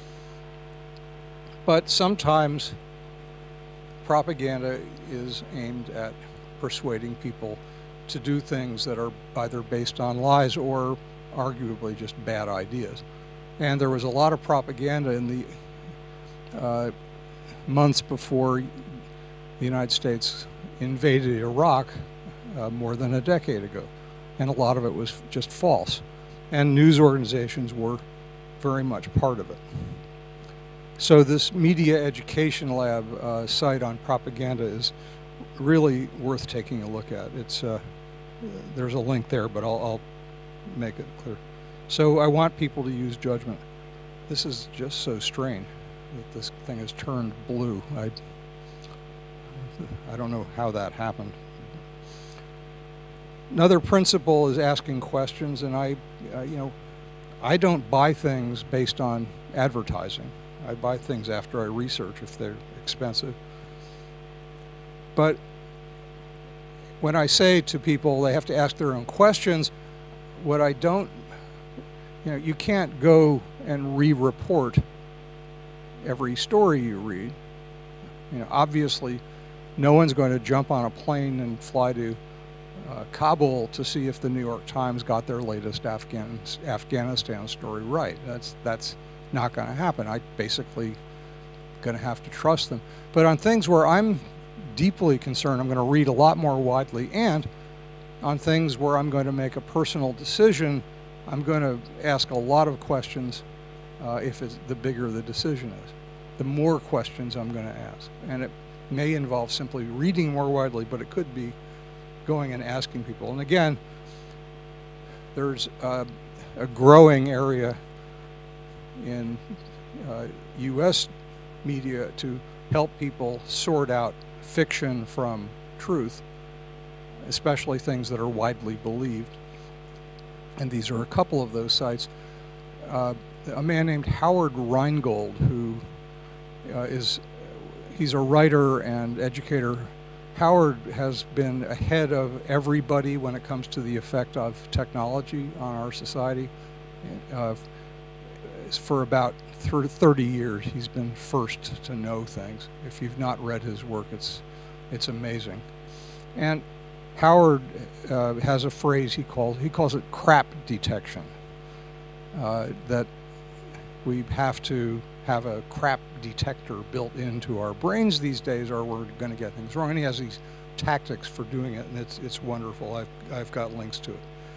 But sometimes propaganda is aimed at persuading people to do things that are either based on lies or arguably just bad ideas. And there was a lot of propaganda in the uh, months before the United States invaded Iraq uh, more than a decade ago. And a lot of it was just false. And news organizations were very much part of it. So this Media Education Lab uh, site on propaganda is really worth taking a look at. It's uh, there's a link there, but I'll, I'll make it clear. So I want people to use judgment. This is just so strange that this thing has turned blue. I, I don't know how that happened. Another principle is asking questions, and I, uh, you know, I don't buy things based on advertising. I buy things after I research if they're expensive. But when I say to people they have to ask their own questions, what I don't, you know, you can't go and re-report every story you read. You know, obviously, no one's going to jump on a plane and fly to uh, Kabul to see if the New York Times got their latest Afghan, Afghanistan story right. That's that's not going to happen. I basically going to have to trust them. But on things where I'm deeply concerned, I'm going to read a lot more widely, and on things where I'm going to make a personal decision, I'm going to ask a lot of questions uh, if it's the bigger the decision is. The more questions I'm going to ask. And it may involve simply reading more widely, but it could be going and asking people. And again, there's uh, a growing area in uh, U S media to help people sort out fiction from truth, especially things that are widely believed. And these are a couple of those sites. Uh, a man named Howard Rheingold, who uh, is, he's a writer and educator. Howard has been ahead of everybody when it comes to the effect of technology on our society. Uh, for about thirty years, he's been first to know things. If you've not read his work, it's, it's amazing. And Howard uh, has a phrase he calls, he calls it crap detection, uh, that we have to have a crap detector built into our brains these days or we're going to get things wrong. And he has these tactics for doing it, and it's, it's wonderful. I've, I've got links to it.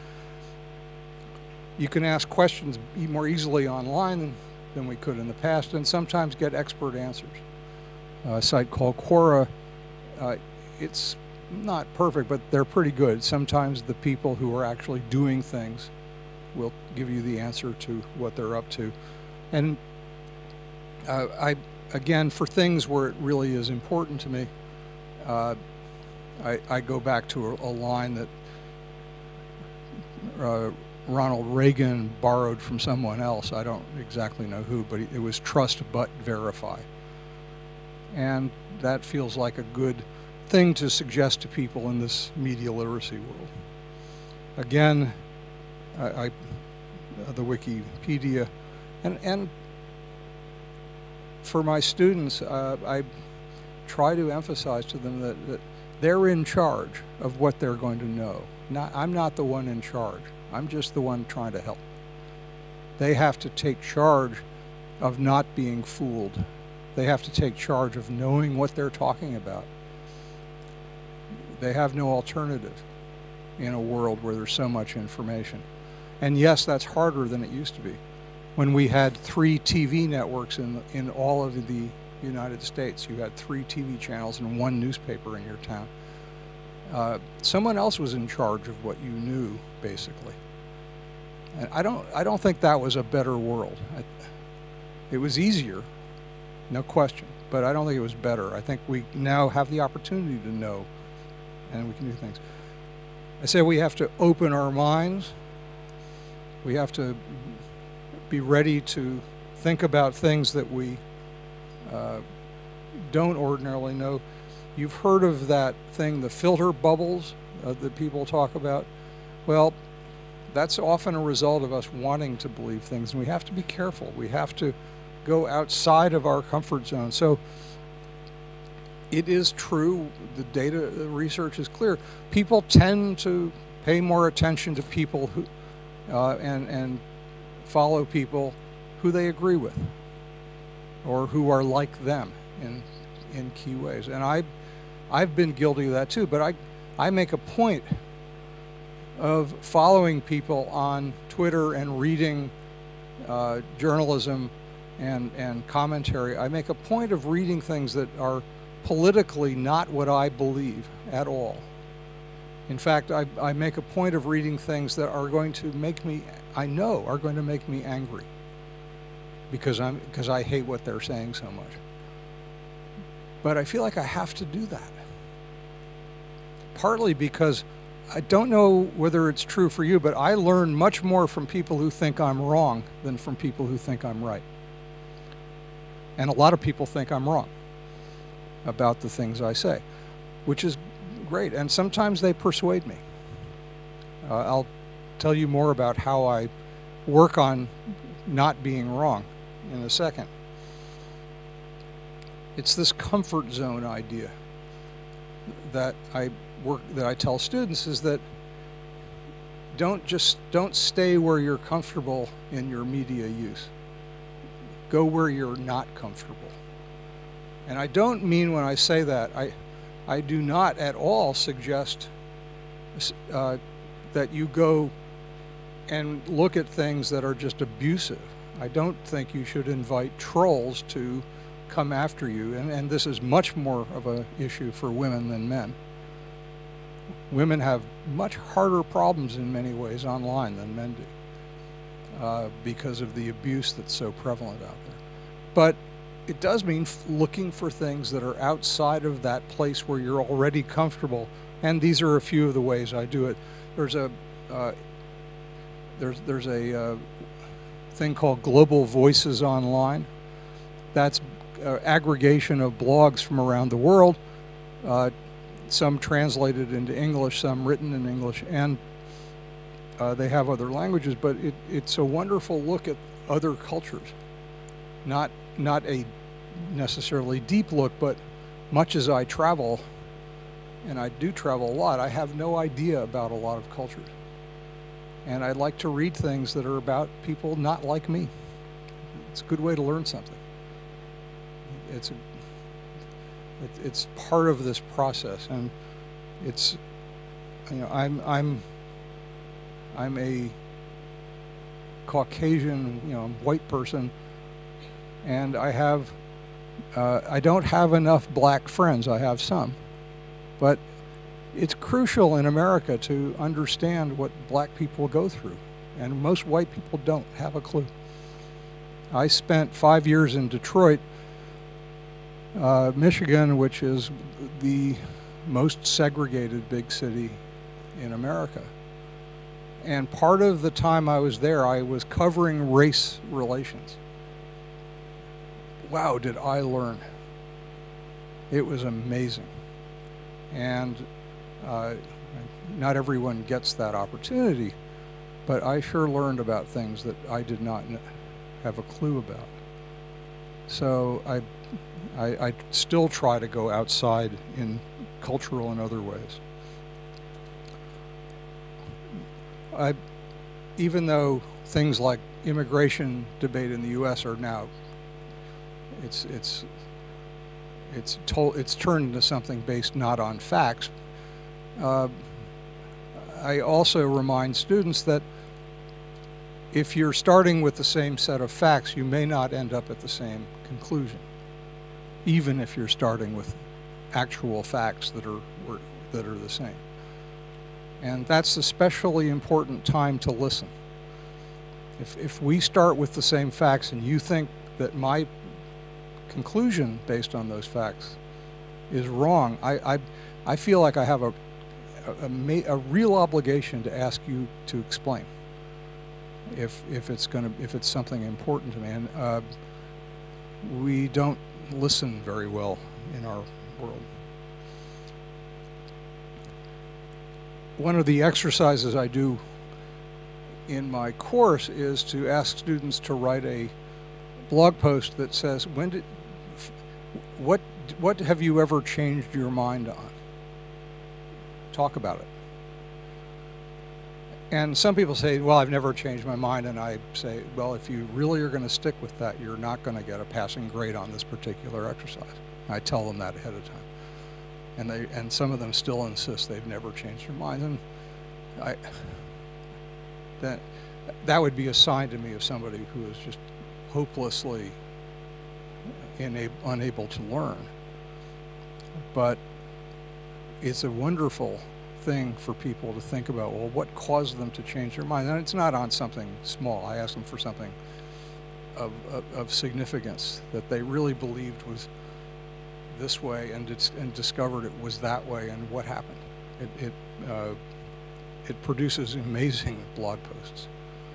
You can ask questions more easily online than, than we could in the past, and sometimes get expert answers. Uh, a site called Quora, uh, it's not perfect, but they're pretty good. Sometimes the people who are actually doing things will give you the answer to what they're up to. And uh, I, again, for things where it really is important to me, uh, I, I go back to a, a line that uh, Ronald Reagan borrowed from someone else. I don't exactly know who, but it was trust but verify. And that feels like a good thing to suggest to people in this media literacy world. Again, I, I uh, the Wikipedia, and, and for my students, uh, I try to emphasize to them that, that they're in charge of what they're going to know. Not, I'm not the one in charge. I'm just the one trying to help. They have to take charge of not being fooled. They have to take charge of knowing what they're talking about. They have no alternative in a world where there's so much information. And yes, that's harder than it used to be. when we had three T V networks in, in all of the United States. You had three T V channels and one newspaper in your town. Uh, someone else was in charge of what you knew, basically. And I don't, I don't think that was a better world. I, it was easier, no question, but I don't think it was better. I think we now have the opportunity to know, and we can do things. I say we have to open our minds. We have to be ready to think about things that we uh, don't ordinarily know. You've heard of that thing, the filter bubbles uh, that people talk about. Well, that's often a result of us wanting to believe things, and we have to be careful. We have to go outside of our comfort zone. So it is true, the data, the research is clear. People tend to pay more attention to people who, uh, and, and follow people who they agree with or who are like them in, in key ways. And I, I've been guilty of that too, but I, I make a point of following people on Twitter and reading uh, journalism and, and commentary. I make a point of reading things that are politically not what I believe at all. In fact, I, I make a point of reading things that are going to make me, I know, are going to make me angry because I'm because I hate what they're saying so much. But I feel like I have to do that. Partly because I don't know whether it's true for you, but I learn much more from people who think I'm wrong than from people who think I'm right. And a lot of people think I'm wrong about the things I say, which is great. And sometimes they persuade me. Uh, I'll tell you more about how I work on not being wrong in a second. It's this comfort zone idea that I work, that I tell students is that don't just, don't stay where you're comfortable in your media use. Go where you're not comfortable. And I don't mean when I say that, I, I do not at all suggest uh, that you go and look at things that are just abusive. I don't think you should invite trolls to come after you, and, and this is much more of an issue for women than men. Women have much harder problems in many ways online than men do uh, because of the abuse that's so prevalent out there. But it does mean looking for things that are outside of that place where you're already comfortable, and these are a few of the ways I do it. There's a uh, there's there's a uh, thing called Global Voices Online. That's uh, aggregation of blogs from around the world, uh, some translated into English, some written in English, and uh, they have other languages, but it, it's a wonderful look at other cultures. Not, not a necessarily deep look, but much as I travel, and I do travel a lot, I have no idea about a lot of cultures. And I like to read things that are about people not like me. It's a good way to learn something. It's a, it, it's part of this process, and it's, you know, I'm I'm I'm a Caucasian, you know, white person, and I have uh, I don't have enough black friends. I have some, but it's crucial in America to understand what black people go through, and most white people don't have a clue. I spent five years in Detroit, uh, Michigan, which is the most segregated big city in America. And part of the time I was there, I was covering race relations. Wow, did I learn. It was amazing. And uh, not everyone gets that opportunity, but I sure learned about things that I did not have a clue about. So I, I, I still try to go outside in cultural and other ways. I, even though things like immigration debate in the U S are now, it's it's it's told it's turned into something based not on facts. Uh, I also remind students that if you're starting with the same set of facts, you may not end up at the same conclusion, even if you're starting with actual facts that are, that are the same. And that's especially important time to listen. If, if we start with the same facts and you think that my conclusion based on those facts is wrong, I, I, I feel like I have a, a, a, a real obligation to ask you to explain if, if, it's gonna, if it's something important to me. And uh, we don't listen very well in our world. One of the exercises I do in my course is to ask students to write a blog post that says, when did, what, what have you ever changed your mind on? Talk about it. And some people say, well, I've never changed my mind, and I say, well, if you really are going to stick with that, you're not going to get a passing grade on this particular exercise. I tell them that ahead of time. And they, and some of them still insist they've never changed their minds. And I, that, that would be a sign to me of somebody who is just hopelessly inab- unable to learn. But it's a wonderful thing for people to think about, well, what caused them to change their mind? And it's not on something small. I asked them for something of, of, of significance that they really believed was this way, and, it's, and discovered it was that way, and what happened. It, it, uh, it produces amazing blog posts.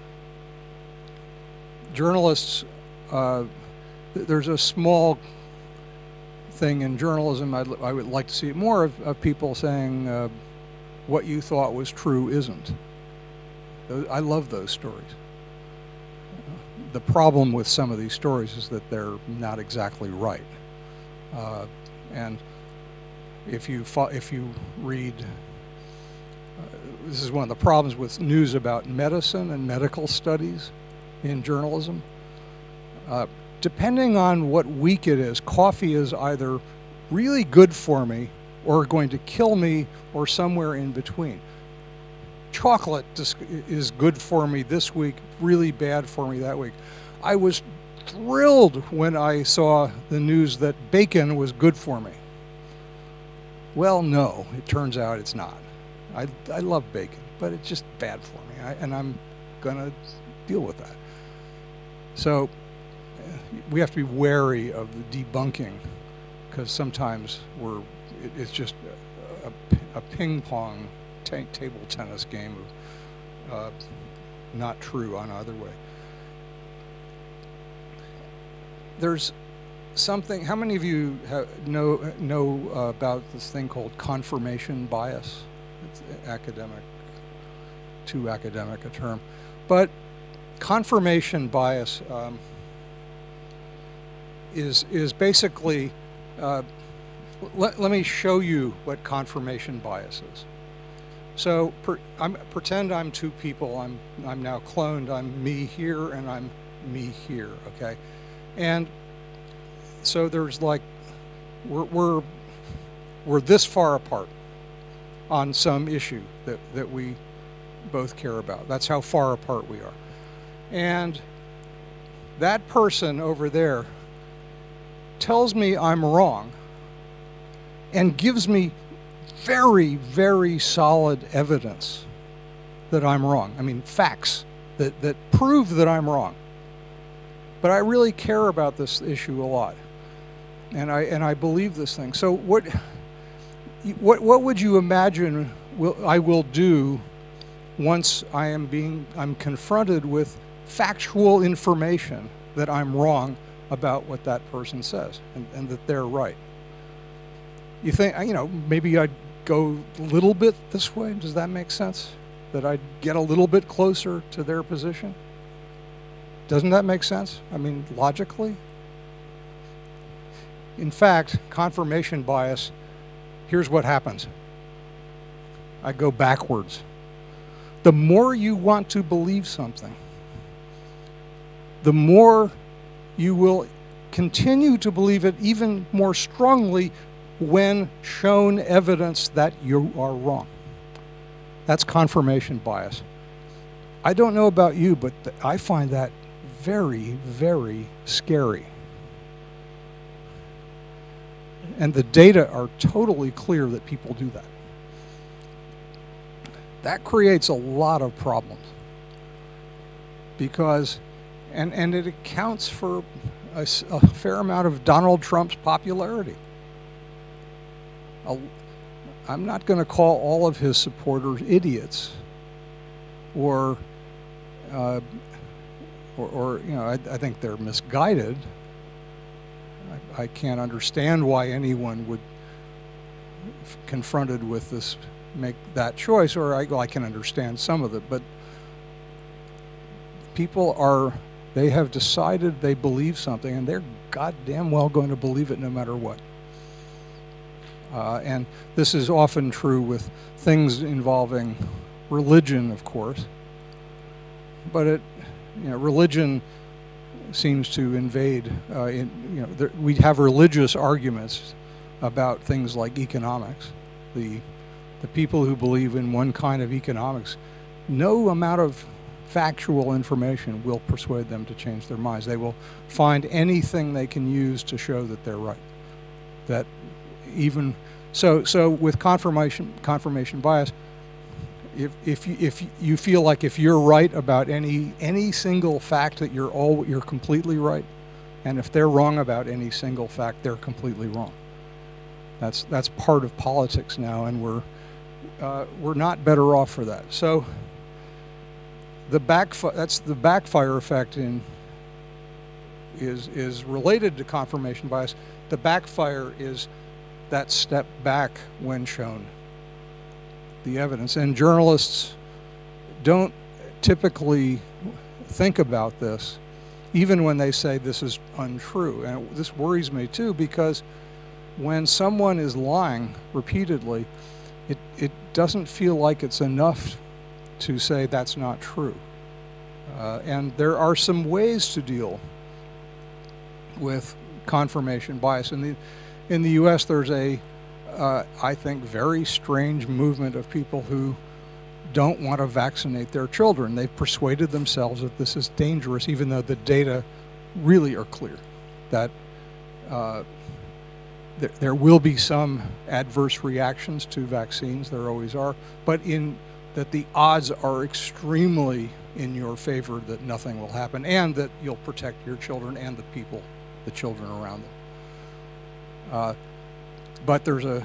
Journalists, uh, th there's a small thing in journalism, I'd, I would like to see more of, of people saying uh, what you thought was true isn't. I love those stories. The problem with some of these stories is that they're not exactly right. Uh, and if you if you read, uh, this is one of the problems with news about medicine and medical studies in journalism. Uh, depending on what week it is, coffee is either really good for me or going to kill me or somewhere in between. Chocolate is good for me this week, really bad for me that week. I was thrilled when I saw the news that bacon was good for me. Well, no, it turns out it's not. I, I love bacon, but it's just bad for me, I, and I'm gonna deal with that. So we have to be wary of the debunking, because sometimes we're, it, it's just a, a ping pong table tennis game of uh, not true on either way. There's something, how many of you have, know, know uh, about this thing called confirmation bias? It's academic, too academic a term. But confirmation bias um, is, is basically, uh, let, let me show you what confirmation bias is. So per, I'm, pretend I'm two people. I'm, I'm now cloned. I'm me here and I'm me here, okay? And so there's like, we're, we're, we're this far apart on some issue that, that we both care about. That's how far apart we are. And that person over there tells me I'm wrong and gives me very, very solid evidence that I'm wrong. I mean, facts that, that prove that I'm wrong. But I really care about this issue a lot. And I, and I believe this thing. So what, what, what would you imagine will, I will do once I am being, I'm confronted with factual information that I'm wrong about what that person says, and, and that they're right? You think, you know, maybe I'd go a little bit this way. Does that make sense? That I'd get a little bit closer to their position? Doesn't that make sense? I mean, logically? In fact, confirmation bias, here's what happens. I go backwards. The more you want to believe something, the more you will continue to believe it even more strongly when shown evidence that you are wrong. That's confirmation bias. I don't know about you, but th I find that very, very scary. And the data are totally clear that people do that. That creates a lot of problems because, and, and it accounts for a, a fair amount of Donald Trump's popularity. A, I'm not going to call all of his supporters idiots or, uh, or, or, you know, I, I think they're misguided. I, I can't understand why anyone would, if confronted with this, make that choice, or I, well, I can understand some of it, but people are, they have decided they believe something, and they're goddamn well going to believe it no matter what. Uh, and this is often true with things involving religion, of course, but it, you know, religion seems to invade, uh, in, you know, there, we have religious arguments about things like economics. The, the people who believe in one kind of economics, no amount of factual information will persuade them to change their minds. They will find anything they can use to show that they're right. That even, so, so with confirmation, confirmation bias, If, if, you, if you feel like if you're right about any, any single fact that you're, all, you're completely right, and if they're wrong about any single fact, they're completely wrong. That's, that's part of politics now, and we're, uh, we're not better off for that. So the backfi that's the backfire effect in, is, is related to confirmation bias. The backfire is that step back when shown the evidence. And journalists don't typically think about this, even when they say this is untrue. And it, this worries me too, because when someone is lying repeatedly, it, it doesn't feel like it's enough to say that's not true. Uh, and there are some ways to deal with confirmation bias. In the, in the U S there's a Uh, I think, very strange movement of people who don't want to vaccinate their children. They've persuaded themselves that this is dangerous, even though the data really are clear that uh, there, there will be some adverse reactions to vaccines. There always are, but in that the odds are extremely in your favor that nothing will happen, and that you'll protect your children and the people, the children around them. Uh, But there's a,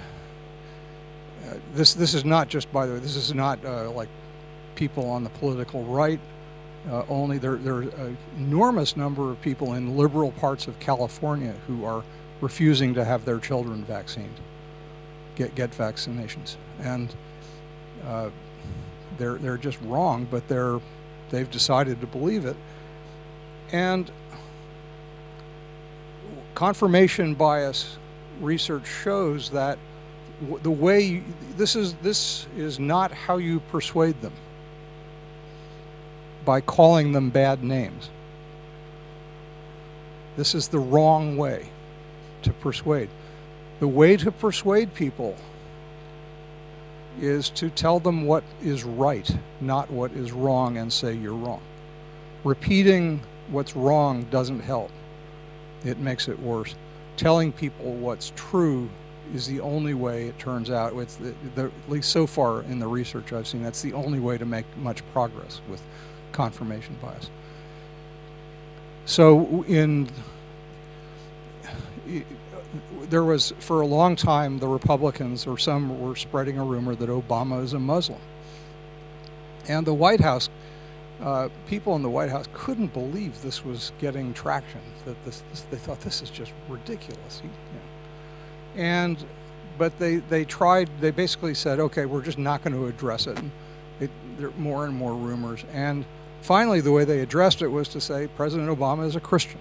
uh, this, this is not just, by the way, this is not uh, like people on the political right uh, only. There, there are an enormous number of people in liberal parts of California who are refusing to have their children vaccinated, get, get vaccinations. And uh, they're, they're just wrong, but they're, they've decided to believe it. And confirmation bias research shows that w the way you, this is this is not how you persuade them, by calling them bad names. This is the wrong way to persuade. The way to persuade people is to tell them what is right, not what is wrong, and say you're wrong. Repeating what's wrong doesn't help. It makes it worse. Telling people what's true is the only way, it turns out, with the, the, at least so far in the research I've seen, that's the only way to make much progress with confirmation bias. So in, there was, for a long time, the Republicans, or some were spreading a rumor that Obama is a Muslim. And the White House, Uh, people in the White House couldn't believe this was getting traction. That this, this they thought this is just ridiculous. You know. And, but they they tried. They basically said, okay, we're just not going to address it. And it, there are more and more rumors. And finally, the way they addressed it was to say President Obama is a Christian.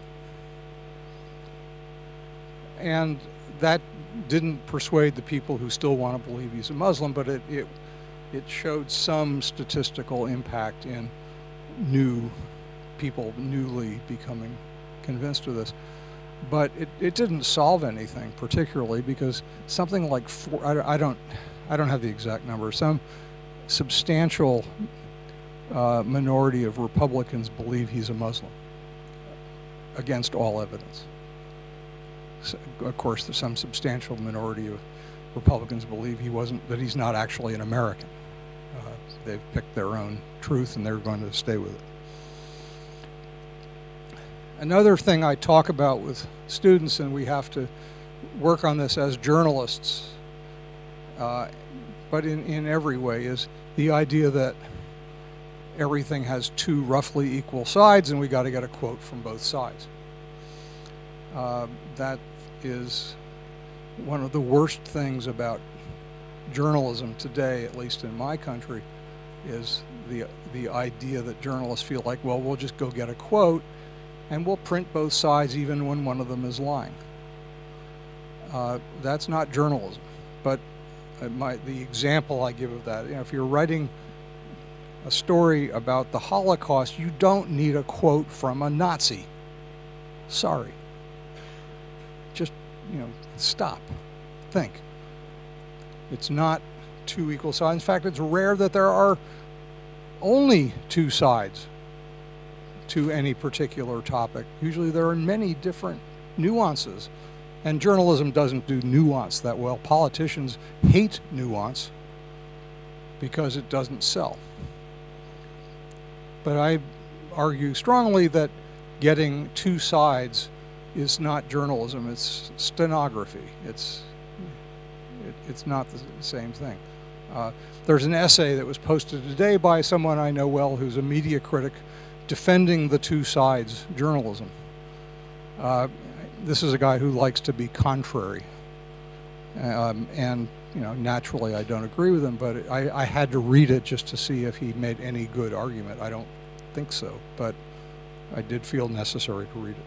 And that didn't persuade the people who still want to believe he's a Muslim, but it it it showed some statistical impact in new people newly becoming convinced of this. But it, it didn't solve anything particularly, because something like four, I, I don't I don't have the exact number, some substantial uh, minority of Republicans believe he's a Muslim, against all evidence. So, of course, there's some substantial minority of Republicans believe he wasn't, that he's not actually an American. Uh, they've picked their own truth and they're going to stay with it. Another thing I talk about with students, and we have to work on this as journalists, uh, but in, in every way, is the idea that everything has two roughly equal sides and we got to get a quote from both sides. Uh, that is one of the worst things about journalism today, at least in my country, is the, the idea that journalists feel like, well, we'll just go get a quote and we'll print both sides even when one of them is lying. Uh, that's not journalism. But uh, my, the example I give of that, you know, if you're writing a story about the Holocaust, you don't need a quote from a Nazi. Sorry. Just, you know, stop. Think. It's not two equal sides. In fact, it's rare that there are only two sides to any particular topic. Usually there are many different nuances, and journalism doesn't do nuance that well. Politicians hate nuance because it doesn't sell. But I argue strongly that getting two sides is not journalism, it's stenography. It's, it, it's not the same thing. Uh, there's an essay that was posted today by someone I know well who's a media critic defending the two sides journalism. Uh, this is a guy who likes to be contrary. Um, and you know, naturally I don't agree with him, but I, I had to read it just to see if he made any good argument. I don't think so, but I did feel necessary to read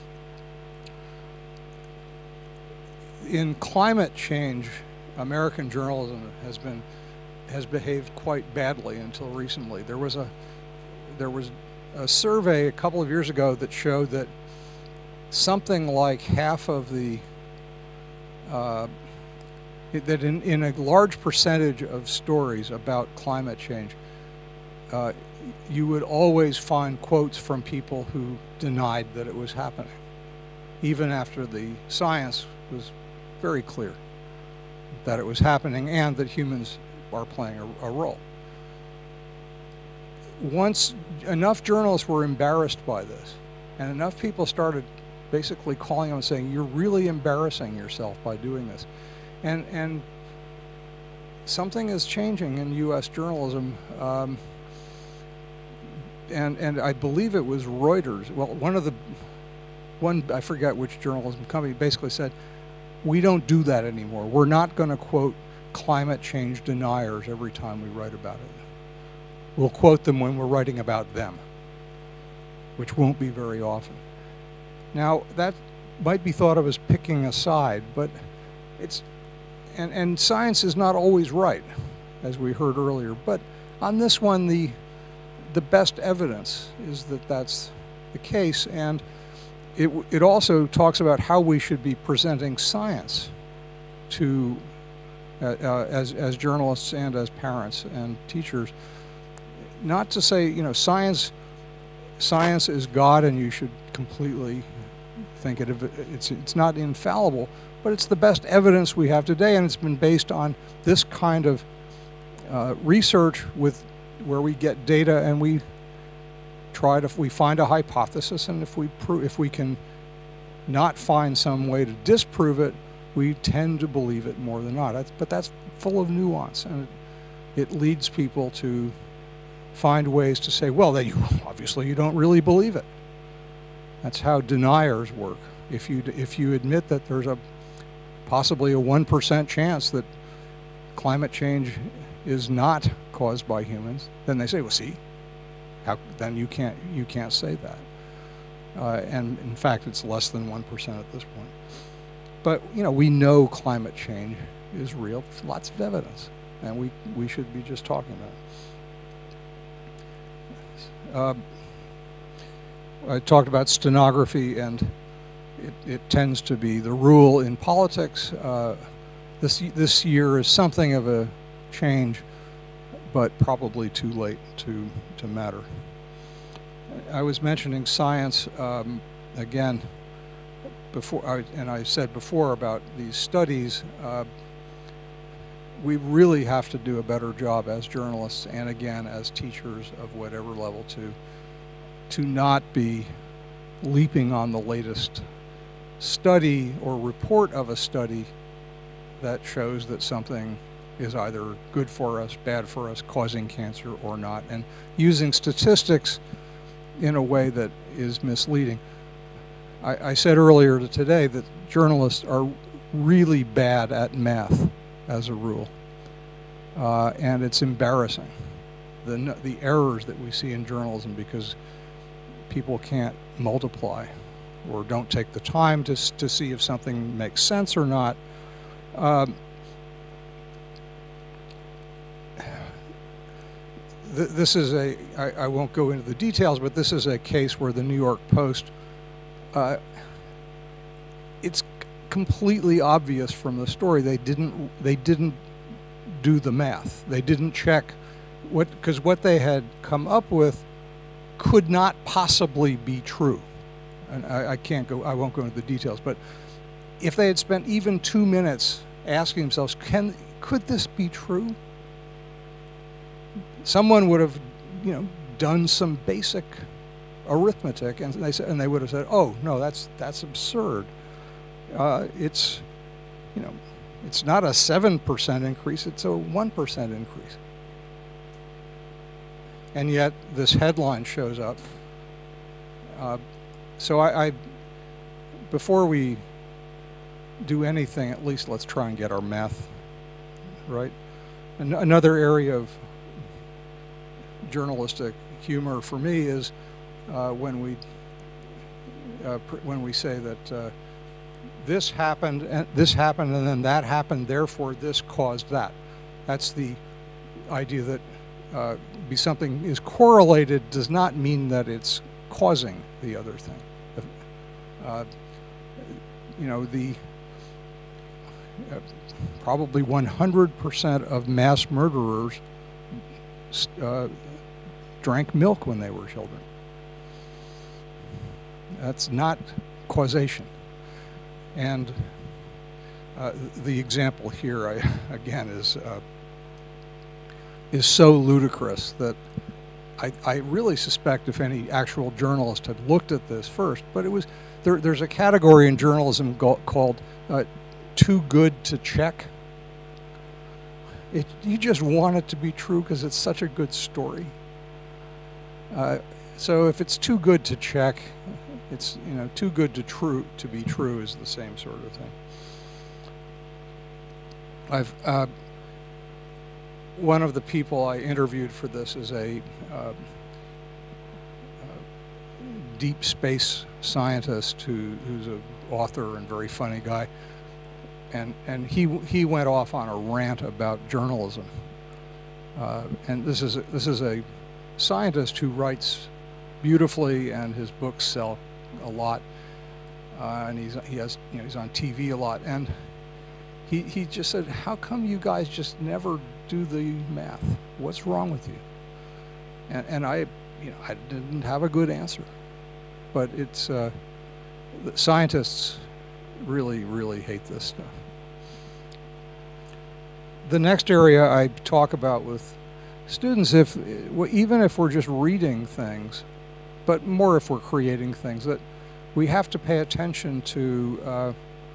it. In climate change, American journalism has been has behaved quite badly until recently. There was a there was a survey a couple of years ago that showed that something like half of the uh, that in, in a large percentage of stories about climate change, uh, you would always find quotes from people who denied that it was happening, even after the science was very clear that it was happening and that humans are playing a, a role. Once enough journalists were embarrassed by this, and enough people started basically calling them and saying, you're really embarrassing yourself by doing this. And, and something is changing in U S journalism. Um, and, and I believe it was Reuters. Well, one of the, one, I forget which journalism company basically said, we don't do that anymore. We're not going to quote climate change deniers every time we write about it. We'll quote them when we're writing about them, which won't be very often. Now, that might be thought of as picking a side, but it's, and, and science is not always right, as we heard earlier, but on this one, the, the best evidence is that that's the case, and it, it also talks about how we should be presenting science to, uh, uh, as, as journalists and as parents and teachers. Not to say, you know, science, science is God and you should completely think it, it's, it's not infallible, but it's the best evidence we have today, and it's been based on this kind of uh, research with, where we get data and we try to, we find a hypothesis, and if we, prove, if we can not find some way to disprove it, we tend to believe it more than not. That's, but that's full of nuance, and it, it leads people to find ways to say, well, you, obviously you don't really believe it. That's how deniers work. If you, if you admit that there's a possibly a one percent chance that climate change is not caused by humans, then they say, well, see, how, then you can't, you can't say that. Uh, and in fact, it's less than one percent at this point. But, you know, we know climate change is real. There's lots of evidence, and we, we should be just talking about it. Uh, I talked about stenography, and it, it tends to be the rule in politics. Uh, this, this year is something of a change but probably too late to, to matter. I was mentioning science um, again before, I, and I said before about these studies. Uh, we really have to do a better job as journalists and again as teachers of whatever level to to not be leaping on the latest study or report of a study that shows that something is either good for us, bad for us, causing cancer or not, and using statistics in a way that is misleading. I, I said earlier today that journalists are really bad at math as a rule, uh, and it's embarrassing, the, the errors that we see in journalism because people can't multiply or don't take the time to, to see if something makes sense or not. Um, th this is a, I, I won't go into the details, but this is a case where the New York Post, uh, it's completely obvious from the story they didn't, they didn't do the math. They didn't check what, because what they had come up with could not possibly be true. And I, I can't go, I won't go into the details, but if they had spent even two minutes asking themselves, can, could this be true? Someone would have, you know, done some basic arithmetic, and they said, and they would have said, "Oh no, that's that's absurd. Uh, it's, you know, it's not a seven percent increase; it's a one percent increase." And yet, this headline shows up. Uh, so I, I, before we do anything, at least let's try and get our math right. An another area of journalistic humor for me is uh, when we uh, pr when we say that uh, this happened and this happened and then that happened, therefore this caused that. That's the idea that uh, be something is correlated does not mean that it's causing the other thing. Uh, you know, the uh, probably one hundred percent of mass murderers uh, drank milk when they were children. That's not causation. And uh, the example here, I, again, is uh, is so ludicrous that I, I really suspect if any actual journalist had looked at this first, but it was, there, there's a category in journalism called uh, too good to check. It, you just want it to be true because it's such a good story. Uh, so if it's too good to check, it's, you know, too good to true to be true is the same sort of thing. I've uh, one of the people I interviewed for this is a uh, uh, deep space scientist who, who's an author and very funny guy, and and he he went off on a rant about journalism. Uh, and this is a, this is a scientist who writes beautifully, and his books sell a lot, uh, and he's he has you know he's on T V a lot, and he he just said, how come you guys just never do the math? What's wrong with you? And and I you know I didn't have a good answer, but it's uh, the scientists really really hate this stuff. The next area I talk about with students, if even if we're just reading things, but more if we're creating things, that we have to pay attention to uh,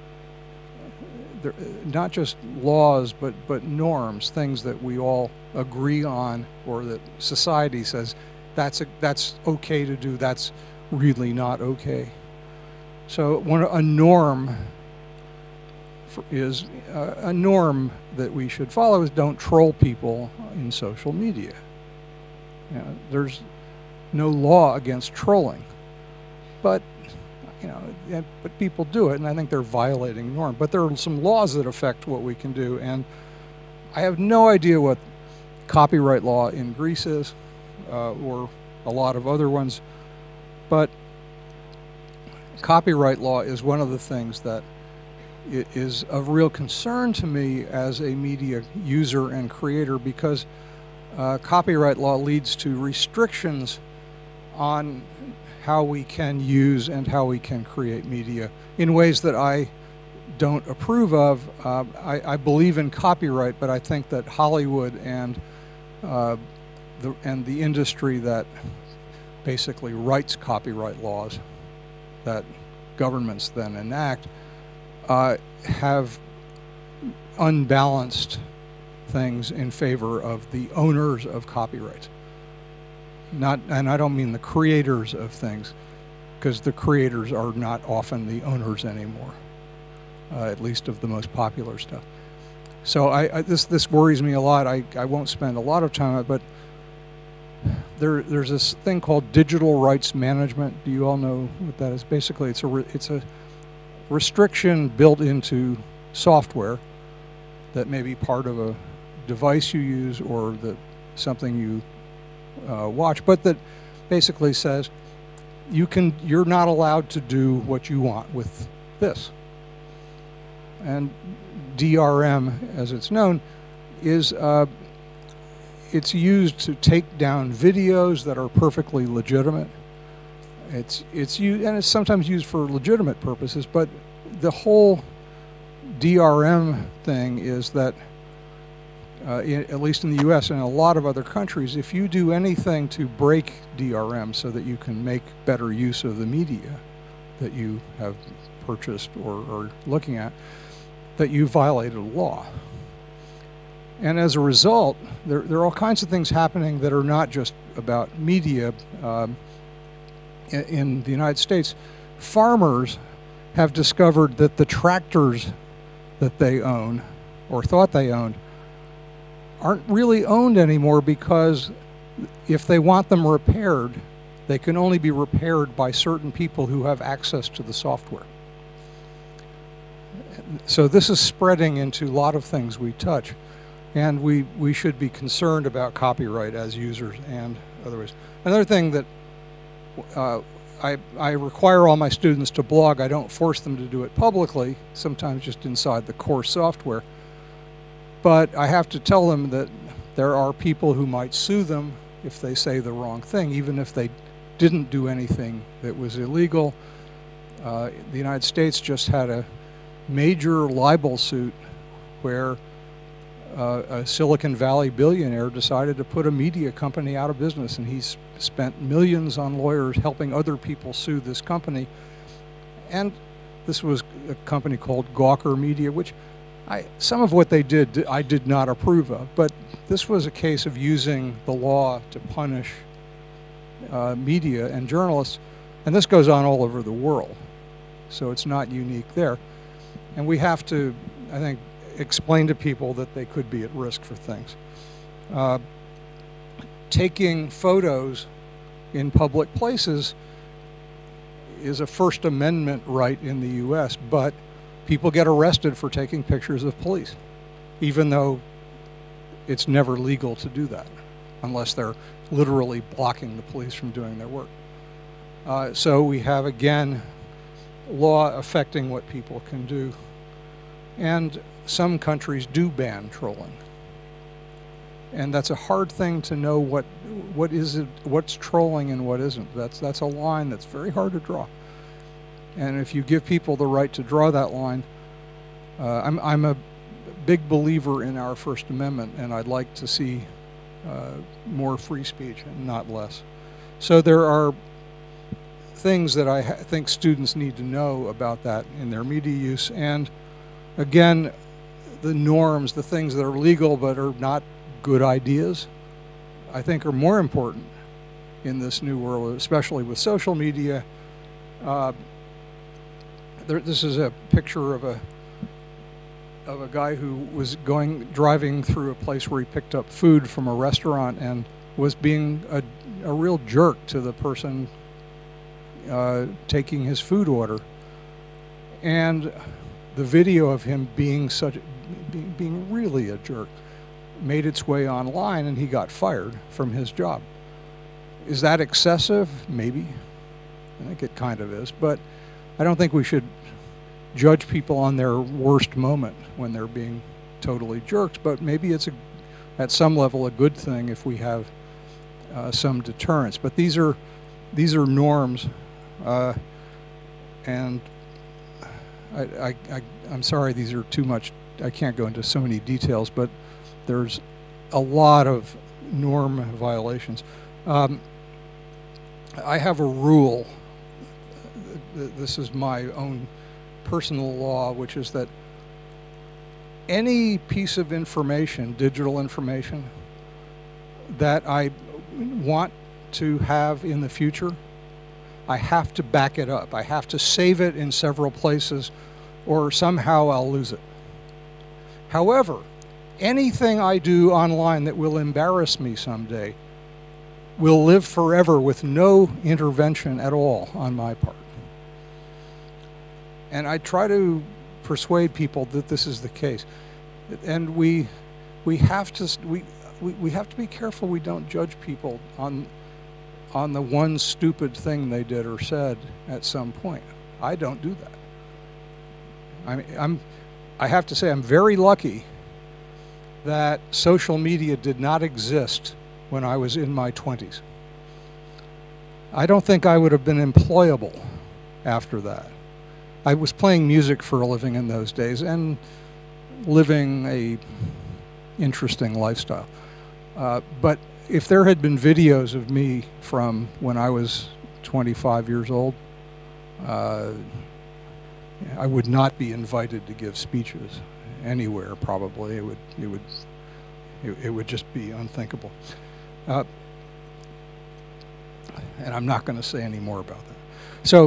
not just laws, but but norms, things that we all agree on, or that society says that's a, that's okay to do. That's really not okay. So when a norm for, is uh, a norm that we should follow is don't troll people in social media. You know, there's no law against trolling, but you know, but people do it, and I think they're violating norm. But there are some laws that affect what we can do, and I have no idea what copyright law in Greece is, uh, or a lot of other ones, but copyright law is one of the things that is of real concern to me as a media user and creator, because uh, copyright law leads to restrictions on how we can use and how we can create media in ways that I don't approve of. Uh, I, I believe in copyright, but I think that Hollywood and uh, the and the industry that basically writes copyright laws that governments then enact uh, have unbalanced things in favor of the owners of copyrights. Not, and I don't mean the creators of things, because the creators are not often the owners anymore, uh, at least of the most popular stuff. So I, I, this this worries me a lot. I, I won't spend a lot of time on it, but there there's this thing called digital rights management. Do you all know what that is? Basically, it's a re, it's a restriction built into software that may be part of a device you use or that something you uh, watch, but that basically says you can you're not allowed to do what you want with this. And D R M, as it's known, is uh, it's used to take down videos that are perfectly legitimate. It's it's used, and it's sometimes used for legitimate purposes, but the whole D R M thing is that, uh, in, at least in the U S and a lot of other countries, if you do anything to break D R M so that you can make better use of the media that you have purchased or are looking at, that you violated a law. And as a result, there, there are all kinds of things happening that are not just about media. Um, in, in the United States, farmers have discovered that the tractors that they own, or thought they owned, aren't really owned anymore, because if they want them repaired, they can only be repaired by certain people who have access to the software. So this is spreading into a lot of things we touch, and we, we should be concerned about copyright as users and otherwise. Another thing that uh, I, I require all my students to blog. I don't force them to do it publicly, sometimes just inside the course software. But I have to tell them that there are people who might sue them if they say the wrong thing, even if they didn't do anything that was illegal. Uh, the United States just had a major libel suit where uh, a Silicon Valley billionaire decided to put a media company out of business, and he's spent millions on lawyers helping other people sue this company. And this was a company called Gawker Media, which I, some of what they did I did not approve of, but this was a case of using the law to punish uh, media and journalists, and this goes on all over the world, so it's not unique there. And we have to, I think, explain to people that they could be at risk for things. Uh, taking photos in public places is a First Amendment right in the U S, but people get arrested for taking pictures of police, even though it's never legal to do that, unless they're literally blocking the police from doing their work. Uh, so we have, again, law affecting what people can do. And some countries do ban trolling. And that's a hard thing to know what what is it, what's trolling and what isn't. That's that's a line that's very hard to draw. And if you give people the right to draw that line, uh, I'm I'm a big believer in our First Amendment, and I'd like to see uh, more free speech and not less. So there are things that I ha think students need to know about that in their media use, and again, the norms, the things that are legal but are not good ideas, I think are more important in this new world, especially with social media. Uh, there, this is a picture of a of a guy who was going driving through a place where he picked up food from a restaurant and was being a, a real jerk to the person uh, taking his food order. And the video of him being such being, being really a jerk made its way online, and he got fired from his job. Is that excessive? Maybe. I think it kind of is, but I don't think we should judge people on their worst moment when they're being totally jerks, but maybe it's a at some level, a good thing if we have uh, some deterrence. But these are these are norms, uh, and I, I, I, I'm sorry, these are too much. I can't go into so many details, but there's a lot of norm violations. Um, I have a rule. This is my own personal law, which is that any piece of information, digital information, that I want to have in the future, I have to back it up. I have to save it in several places, or somehow I'll lose it. However, anything I do online that will embarrass me someday will live forever with no intervention at all on my part. And I try to persuade people that this is the case. And we we have to we we, we have to be careful we don't judge people on on the one stupid thing they did or said at some point. I don't do that. I mean, I'm I have to say I'm very lucky that social media did not exist when I was in my twenties. I don't think I would have been employable after that. I was playing music for a living in those days and living a interesting lifestyle. Uh, but if there had been videos of me from when I was twenty-five years old, uh, I would not be invited to give speeches anywhere. Probably it would it would it, it would just be unthinkable. Uh, and I'm not going to say any more about that. So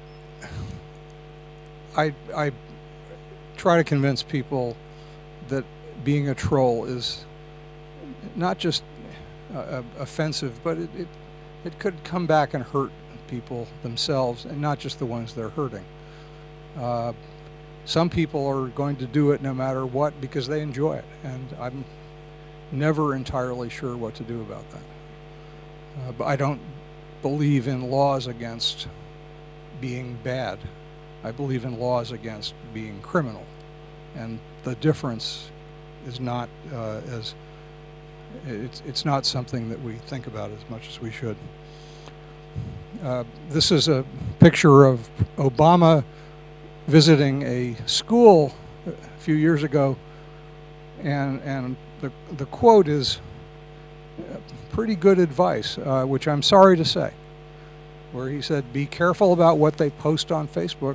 I I try to convince people that being a troll is not just uh, offensive, but it, it it could come back and hurt people themselves, and not just the ones they're hurting. Uh, some people are going to do it no matter what because they enjoy it, and I'm never entirely sure what to do about that. Uh, but I don't believe in laws against being bad. I believe in laws against being criminal, and the difference is not uh, as it's it's not something that we think about as much as we should. Uh, this is a picture of Obama visiting a school a few years ago, and and the the quote is pretty good advice, uh, which I'm sorry to say, where he said, "Be careful about what they post on Facebook,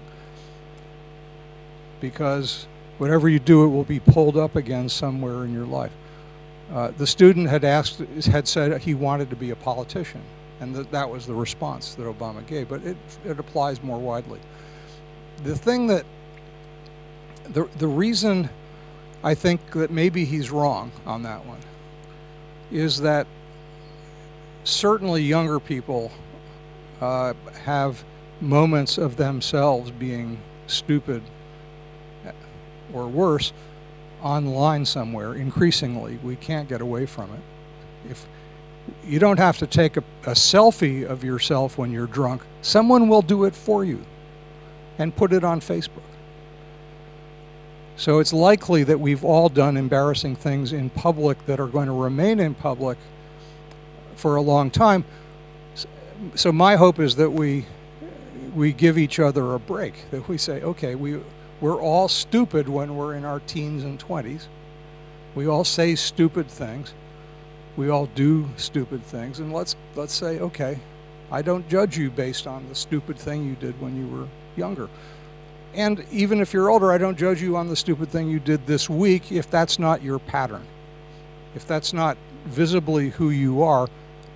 because whatever you do, it will be pulled up again somewhere in your life." Uh, the student had asked, had said he wanted to be a politician, and th that was the response that Obama gave. But it it applies more widely. The thing that the the reason I think that maybe he's wrong on that one is that certainly younger people uh, have moments of themselves being stupid or worse online somewhere. Increasingly, we can't get away from it. If you don't have to take a, a selfie of yourself when you're drunk, someone will do it for you and put it on Facebook. So it's likely that we've all done embarrassing things in public that are going to remain in public for a long time. So my hope is that we we give each other a break, that we say, okay, we we're all stupid when we're in our teens and twenties. We all say stupid things. We all do stupid things, and let's let's say, okay, I don't judge you based on the stupid thing you did when you were younger. And even if you're older, I don't judge you on the stupid thing you did this week if that's not your pattern. If that's not visibly who you are,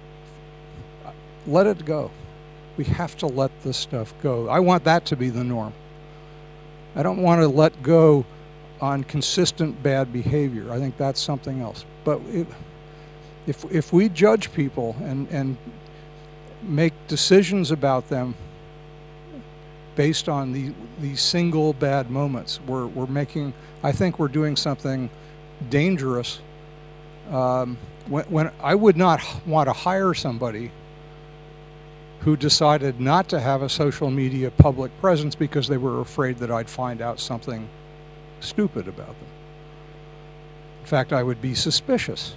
let it go. We have to let this stuff go. I want that to be the norm. I don't want to let go on consistent bad behavior. I think that's something else. But it, if, if we judge people and, and make decisions about them based on the, these single bad moments, we're, we're making, I think we're doing something dangerous. Um, when, when I would not want to hire somebody who decided not to have a social media public presence because they were afraid that I'd find out something stupid about them. In fact, I would be suspicious.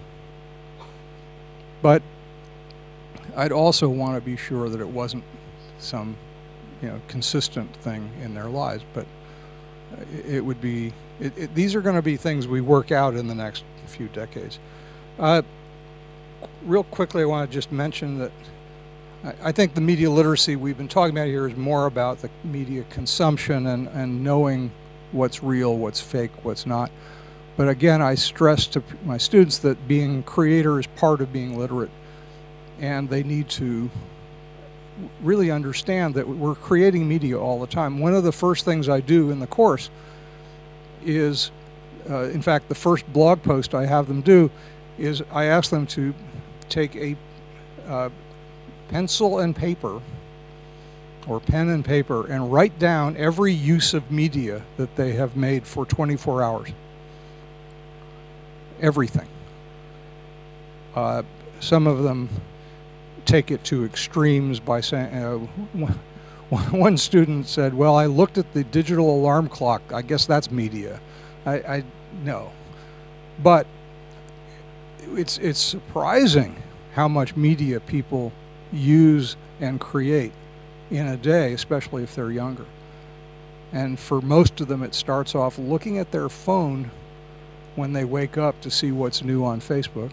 But I'd also want to be sure that it wasn't some, you know, consistent thing in their lives. But it would be, it, it, these are going to be things we work out in the next few decades. Uh, real quickly, I want to just mention that I, I think the media literacy we've been talking about here is more about the media consumption and, and knowing what's real, what's fake, what's not. But again, I stress to my students that being a creator is part of being literate, and they need to really understand that we're creating media all the time. One of the first things I do in the course is, uh, in fact, the first blog post I have them do is I ask them to take a uh, pencil and paper, or pen and paper, and write down every use of media that they have made for twenty-four hours. Everything. Uh, some of them take it to extremes by saying, uh, one student said, well, I looked at the digital alarm clock, I guess that's media. I, I no. But it's, it's surprising how much media people use and create in a day, especially if they're younger. And for most of them, it starts off looking at their phone when they wake up to see what's new on Facebook,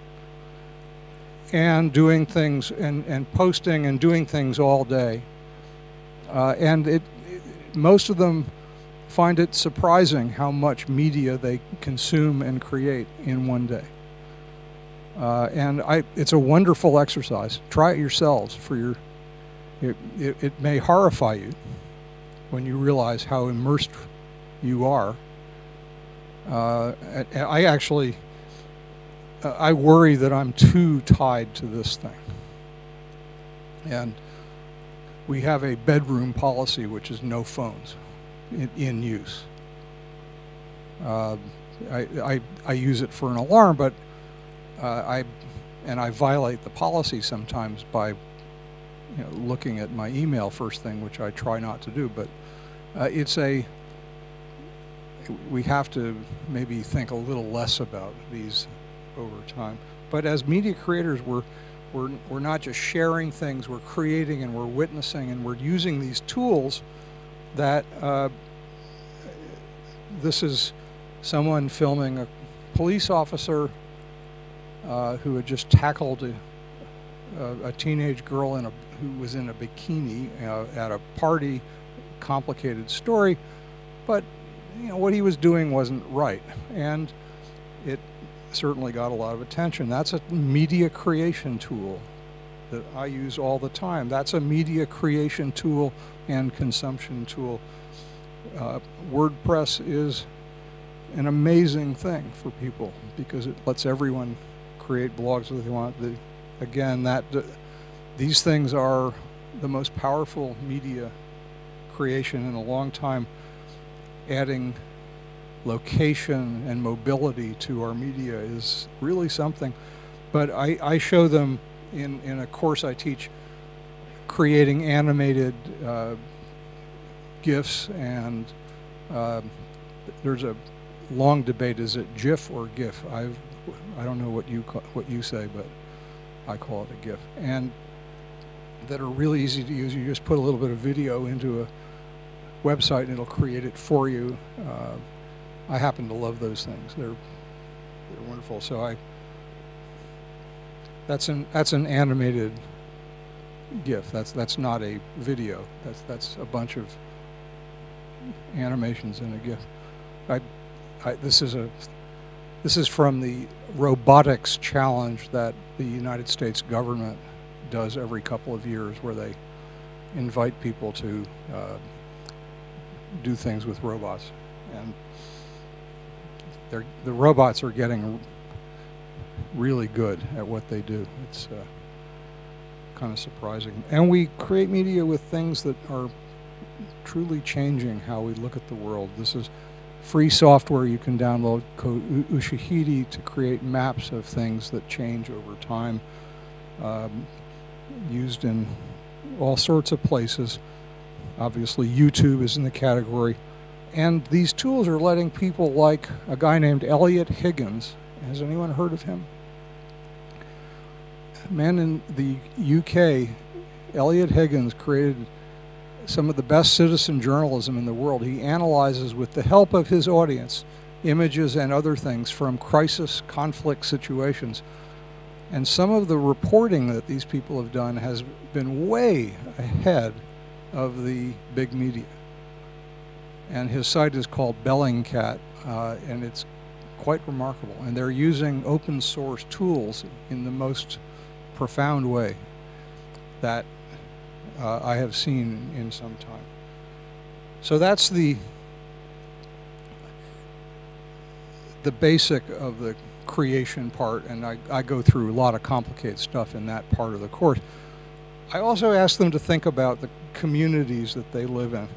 and doing things and, and posting and doing things all day. Uh, and it, it, most of them find it surprising how much media they consume and create in one day. Uh, and I, it's a wonderful exercise. Try it yourselves for your, it, it, it may horrify you when you realize how immersed you are. Uh, I actually, uh, I worry that I'm too tied to this thing. And we have a bedroom policy, which is no phones in, in use. Uh, I, I, I use it for an alarm, but uh, I, and I violate the policy sometimes by, you know, looking at my email first thing, which I try not to do. But uh, it's a, we have to maybe think a little less about these over time. But as media creators, we're, we're, we're not just sharing things, we're creating and we're witnessing, and we're using these tools that, uh, this is someone filming a police officer uh, who had just tackled a, a, a teenage girl in a, who was in a bikini uh, at a party. Complicated story, but you know, what he was doing wasn't right, and it certainly got a lot of attention. That's a media creation tool that I use all the time. That's a media creation tool and consumption tool. Uh, WordPress is an amazing thing for people because it lets everyone create blogs that they want. The, again, that uh, these things are the most powerful media creation in a long time. Adding location and mobility to our media is really something. But I, I show them in, in a course I teach creating animated uh, GIFs, and uh, there's a long debate, is it GIF or GIF? I've, I don't know what you, call, what you say, but I call it a GIF. And that are really easy to use. You just put a little bit of video into a website and it'll create it for you. Uh, I happen to love those things. They're they're wonderful. So I that's an that's an animated GIF. That's that's not a video. That's that's a bunch of animations in a GIF. I, I this is a this is from the robotics challenge that the United States government does every couple of years, where they invite people to uh, do things with robots, and they're, the robots are getting really good at what they do. It's uh, kind of surprising. And we create media with things that are truly changing how we look at the world. This is free software you can download, called Ushahidi, to create maps of things that change over time, um, used in all sorts of places. Obviously, YouTube is in the category. And these tools are letting people like a guy named Elliot Higgins. Has anyone heard of him? A man in the U K, Elliot Higgins, created some of the best citizen journalism in the world. He analyzes, with the help of his audience, images and other things from crisis, conflict situations. And some of the reporting that these people have done has been way ahead of the big media. And his site is called Bellingcat, uh, and it's quite remarkable. And they're using open source tools in the most profound way that uh, I have seen in some time. So that's the the basic of the creation part, and I, I go through a lot of complicated stuff in that part of the course. I also ask them to think about the communities that they live in.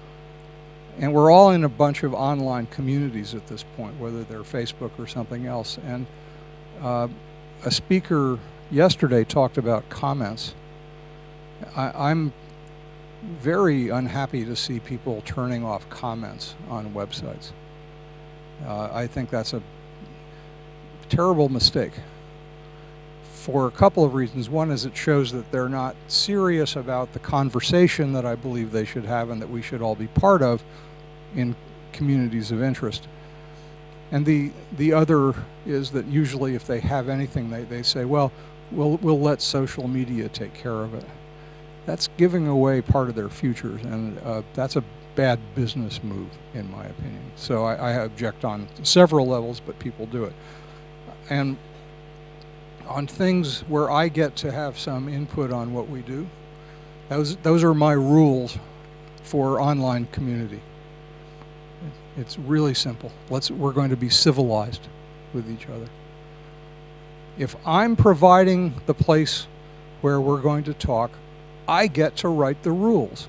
And we're all in a bunch of online communities at this point, whether they're Facebook or something else. And uh, a speaker yesterday talked about comments. I, I'm very unhappy to see people turning off comments on websites. Uh, I think that's a terrible mistake for a couple of reasons. One is it shows that they're not serious about the conversation that I believe they should have and that we should all be part of in communities of interest. And the the other is that usually if they have anything, they, they say, well, we'll, we'll let social media take care of it. That's giving away part of their futures, and uh, that's a bad business move, in my opinion. So I, I object on several levels, but people do it. And on things where I get to have some input on what we do, those, those are my rules for online community. It's really simple. Let's, we're going to be civilized with each other. If I'm providing the place where we're going to talk, I get to write the rules.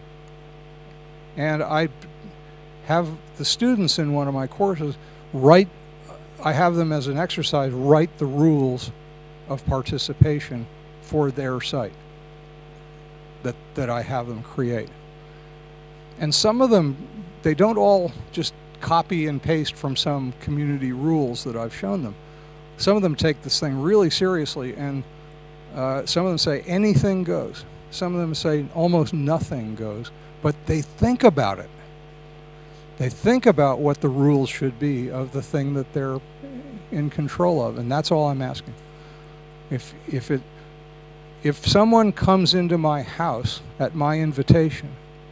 And I have the students in one of my courses write, I have them as an exercise, write the rules of participation for their site that, that I have them create. And some of them, they don't all just copy and paste from some community rules that I've shown them. Some of them take this thing really seriously, and uh, some of them say anything goes. Some of them say almost nothing goes, but they think about it. They think about what the rules should be of the thing that they're in control of, and that's all I'm asking. If, if, it, if someone comes into my house at my invitation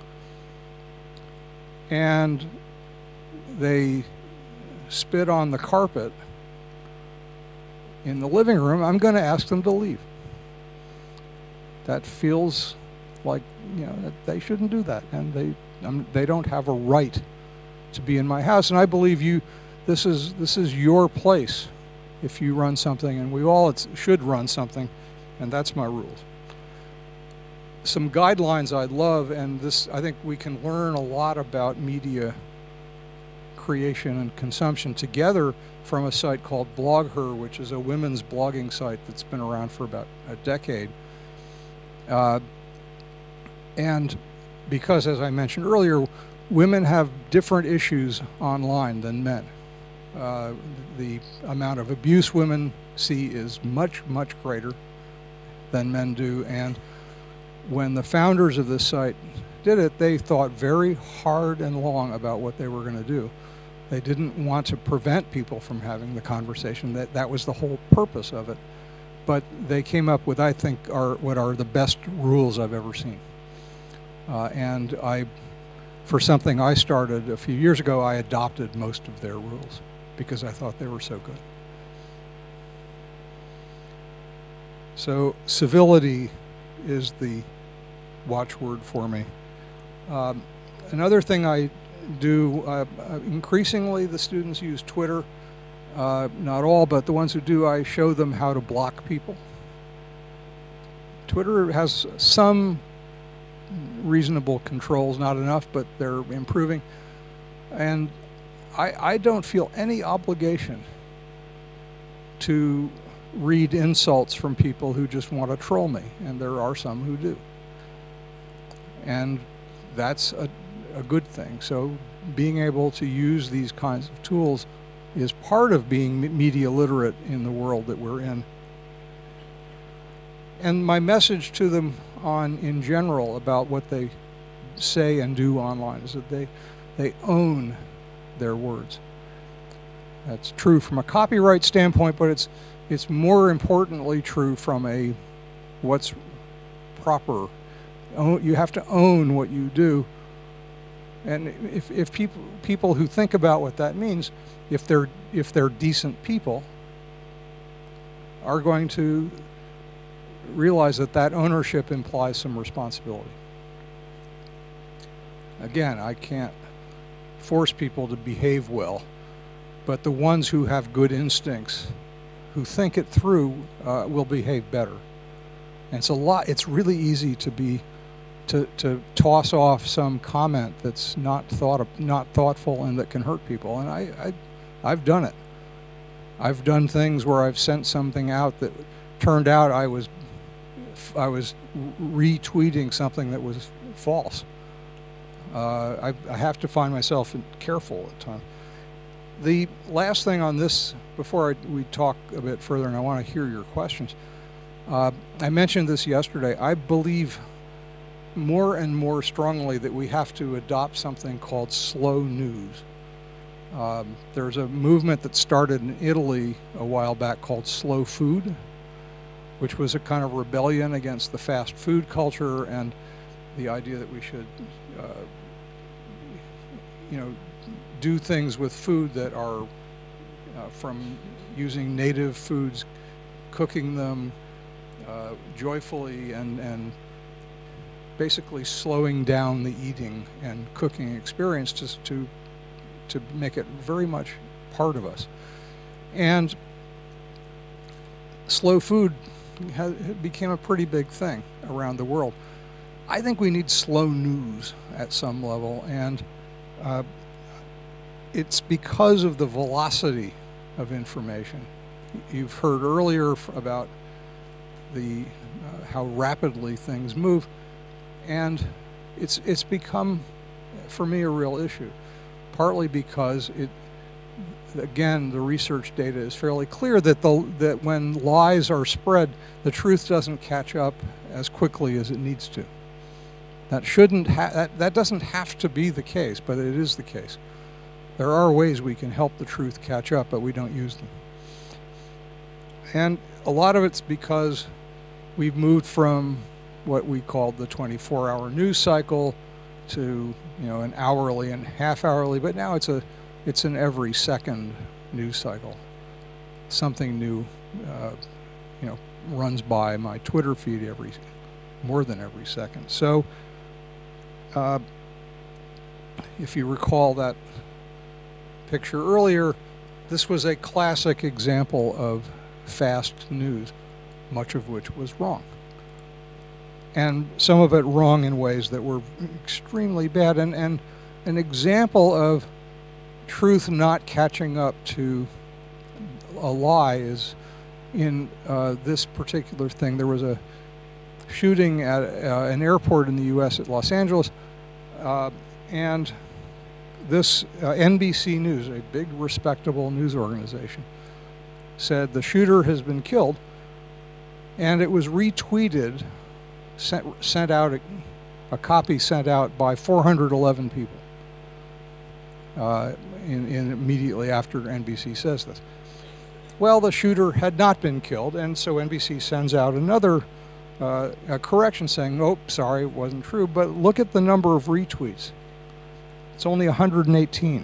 and they spit on the carpet in the living room, I'm going to ask them to leave. That feels like, you know, that they shouldn't do that, and they um, they don't have a right to be in my house. And I believe you, this is this is your place if you run something, and we all should run something, and that's my rules. Some guidelines I love, and this, I think we can learn a lot about media creation and consumption together from a site called BlogHer, which is a women's blogging site that's been around for about a decade. Uh, and because, as I mentioned earlier, women have different issues online than men. Uh, the amount of abuse women see is much, much greater than men do. And when the founders of this site did it, they thought very hard and long about what they were going to do. They didn't want to prevent people from having the conversation. That, that was the whole purpose of it. But they came up with, I think, are what are the best rules I've ever seen. Uh, and I, for something I started a few years ago, I adopted most of their rules because I thought they were so good. So civility is the watchword for me. Um, another thing I do, uh, increasingly the students use Twitter. Uh, not all, but the ones who do, I show them how to block people. Twitter has some reasonable controls, not enough, but they're improving. And I, I don't feel any obligation to read insults from people who just want to troll me, and there are some who do. And that's a, a good thing. So being able to use these kinds of tools is part of being media literate in the world that we're in. And my message to them on, in general, about what they say and do online is that they, they own their words. That's true from a copyright standpoint, but it's, it's more importantly true from a what's proper. You have to own what you do. And if, if people, people who think about what that means, if they're, if they're decent people, are going to realize that that ownership implies some responsibility. Again, I can't force people to behave well, but the ones who have good instincts, who think it through, uh, will behave better. And it's a lot, it's really easy to be, to, to toss off some comment that's not thought of, not thoughtful and that can hurt people. And I, I, I've done it. I've done things where I've sent something out that turned out I was, I was retweeting something that was false. Uh, I, I have to find myself careful at times. The last thing on this, before I, we talk a bit further, and I want to hear your questions, uh, I mentioned this yesterday. I believe more and more strongly that we have to adopt something called slow news. Um, there's a movement that started in Italy a while back called slow food, which was a kind of rebellion against the fast food culture and the idea that we should, uh, you know, do things with food that are uh, from using native foods, cooking them uh, joyfully, and, and basically slowing down the eating and cooking experience just to, to make it very much part of us. And slow food has, became a pretty big thing around the world. I think we need slow news at some level, and uh, it's because of the velocity of information. You've heard earlier about the uh, how rapidly things move, and it's it's become, for me, a real issue. Partly because it, again, the research data is fairly clear that the that when lies are spread, the truth doesn't catch up as quickly as it needs to. That shouldn't ha that that doesn't have to be the case, but it is the case. There are ways we can help the truth catch up, but we don't use them. And a lot of it's because we've moved from what we called the twenty-four hour news cycle to, you know, an hourly and half hourly, but now it's a it's an every second news cycle. Something new, uh, you know, runs by my Twitter feed every more than every second. So, uh, if you recall that picture earlier, this was a classic example of fast news, much of which was wrong. And some of it wrong in ways that were extremely bad. And, and an example of truth not catching up to a lie is in uh, this particular thing. There was a shooting at uh, an airport in the U S at Los Angeles, uh, and this uh, N B C News, a big respectable news organization, said the shooter has been killed, and it was retweeted, sent, sent out, a, a copy sent out by four hundred eleven people uh, in, in immediately after N B C says this. Well, the shooter had not been killed, and so N B C sends out another uh, a correction saying, nope, sorry, it wasn't true, but look at the number of retweets. It's only one hundred eighteen.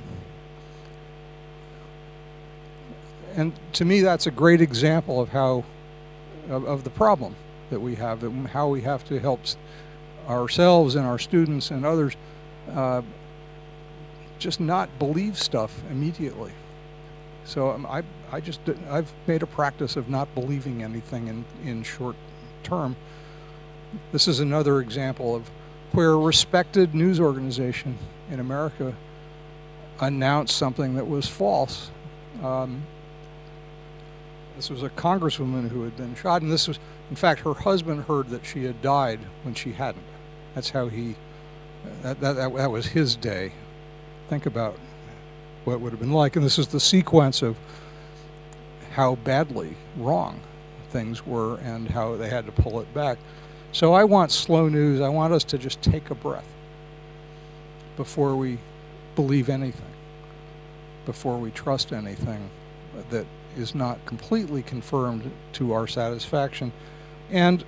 And to me, that's a great example of how, of, of the problem that we have, that how we have to help ourselves and our students and others uh, just not believe stuff immediately. So um, I, I just, I've made a practice of not believing anything in, in short term. This is another example of where a respected news organization in America announced something that was false. Um, this was a congresswoman who had been shot, and this was, in fact, her husband heard that she had died when she hadn't. That's how he That, that, that, that was his day. Think about what it would have been like. And this is the sequence of how badly wrong things were and how they had to pull it back. So I want slow news. I want us to just take a breath before we believe anything, before we trust anything that is not completely confirmed to our satisfaction. And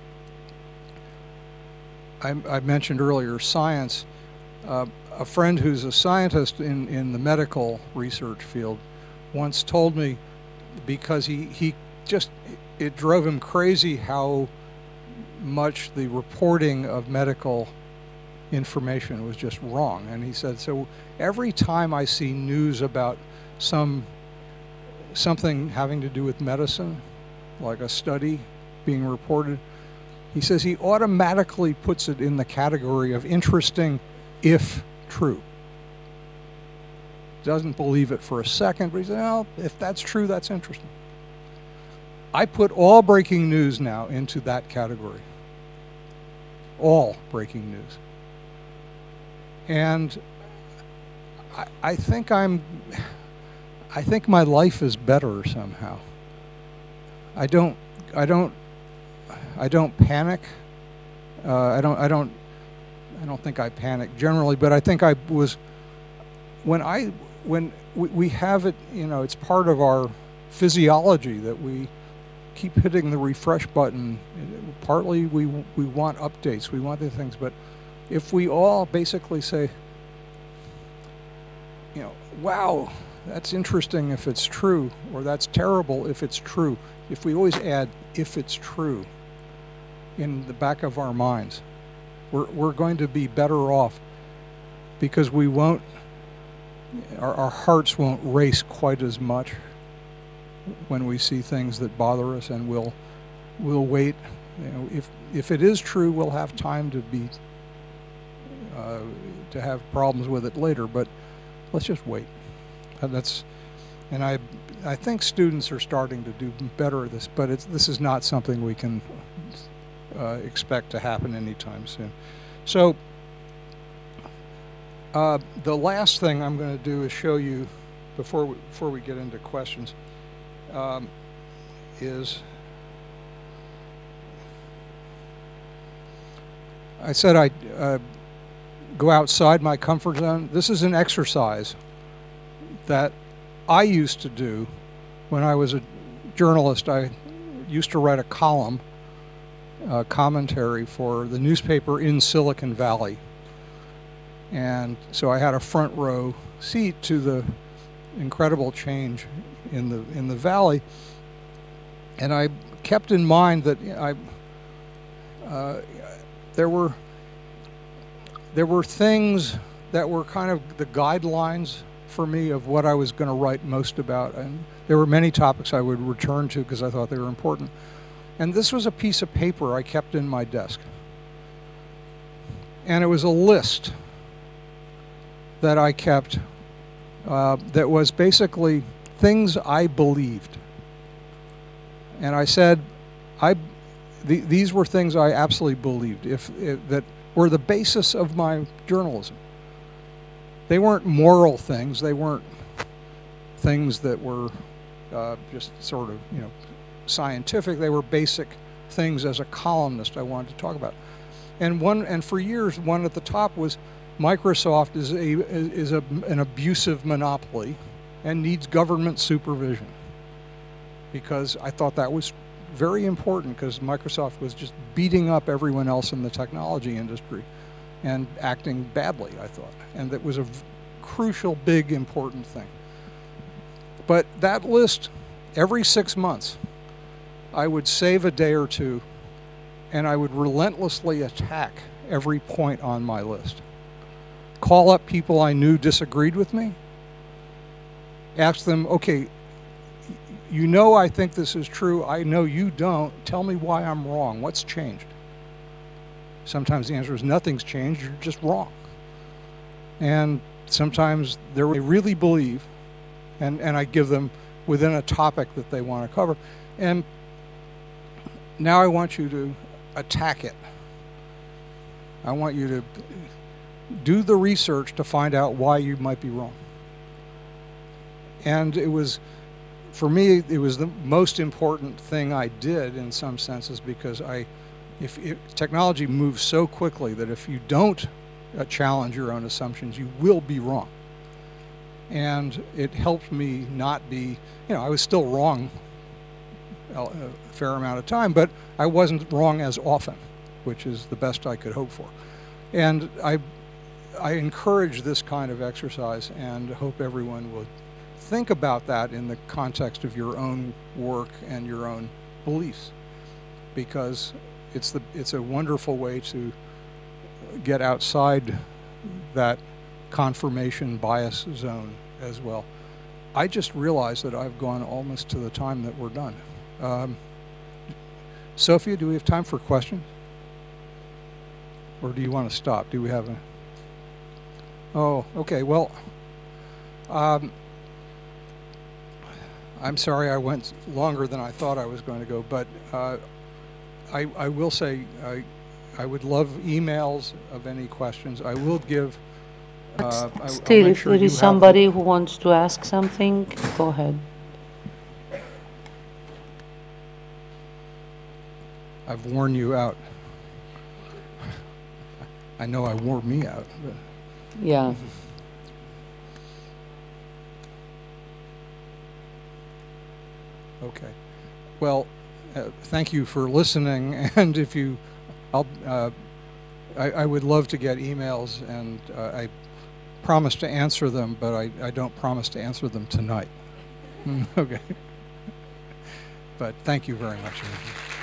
I, I mentioned earlier science. Uh, a friend who's a scientist in, in the medical research field once told me, because he, he just, it drove him crazy how much the reporting of medical information was just wrong. And he said, so every time I see news about some something having to do with medicine, like a study being reported, he says he automatically puts it in the category of interesting if true. Doesn't believe it for a second, but he says, well, if that's true, that's interesting. I put all breaking news now into that category. All breaking news. And I, I think I'm, I think my life is better somehow. I don't, I don't, I don't panic. Uh, I don't, I don't, I don't think I panic generally, but I think I was, when I, when we, we have it, you know, it's part of our physiology that we keep hitting the refresh button. Partly we, we want updates, we want the things, but if we all basically say, you know, wow, that's interesting if it's true, or that's terrible if it's true. If we always add, if it's true, in the back of our minds, we're, we're going to be better off, because we won't, our, our hearts won't race quite as much when we see things that bother us, and we'll, we'll wait. You know, if, if it is true, we'll have time to be, uh, to have problems with it later, but let's just wait. And that's, and I, I think students are starting to do better at this, but it's, this is not something we can uh, expect to happen anytime soon. So uh, the last thing I'm going to do is show you, before we, before we get into questions, um, is I said I uh, go outside my comfort zone. This is an exercise that I used to do when I was a journalist. I used to write a column, uh, commentary for the newspaper in Silicon Valley. And so I had a front row seat to the incredible change in the in the valley. And I kept in mind that I uh, there were there were things that were kind of the guidelines for me of what I was going to write most about, and there were many topics I would return to because I thought they were important. And this was a piece of paper I kept in my desk, and it was a list that I kept uh, that was basically things I believed. And I said, I, th these were things I absolutely believed, if, if that were the basis of my journalism. They weren't moral things. They weren't things that were uh, just sort of, you know, scientific. They were basic things as a columnist I wanted to talk about. And one, and for years, one at the top was Microsoft is a is a, an abusive monopoly and needs government supervision, because I thought that was very important, because Microsoft was just beating up everyone else in the technology industry and acting badly, I thought. And that was a crucial, big, important thing. But that list, every six months, I would save a day or two, and I would relentlessly attack every point on my list. Call up people I knew disagreed with me, ask them, okay, you know I think this is true, I know you don't, tell me why I'm wrong, what's changed? Sometimes the answer is nothing's changed, you're just wrong. And sometimes they really believe, and, and I give them within a topic that they want to cover. And now I want you to attack it. I want you to do the research to find out why you might be wrong. And it was, for me, it was the most important thing I did in some senses, because I, if, if technology moves so quickly that if you don't uh, challenge your own assumptions, you will be wrong. And it helped me not be, you know, I was still wrong a, a fair amount of time, but I wasn't wrong as often, which is the best I could hope for. And I, I encourage this kind of exercise and hope everyone would think about that in the context of your own work and your own beliefs, because it's the it's a wonderful way to get outside that confirmation bias zone as well. I just realized that I've gone almost to the time that we're done. Um, Sophia, do we have time for questions? Or do you want to stop? Do we have a... Oh, okay, well, um, I'm sorry I went longer than I thought I was going to go, but uh, I, I will say I, I would love emails of any questions. I will give... Uh, I, Still, if sure there is somebody who wants to ask something, go ahead. I've worn you out. I know I wore me out. But. Yeah. Okay. Well, uh, thank you for listening. And if you, I'll, uh, I, I would love to get emails, and uh, I promise to answer them, but I, I don't promise to answer them tonight. Okay. But thank you very much.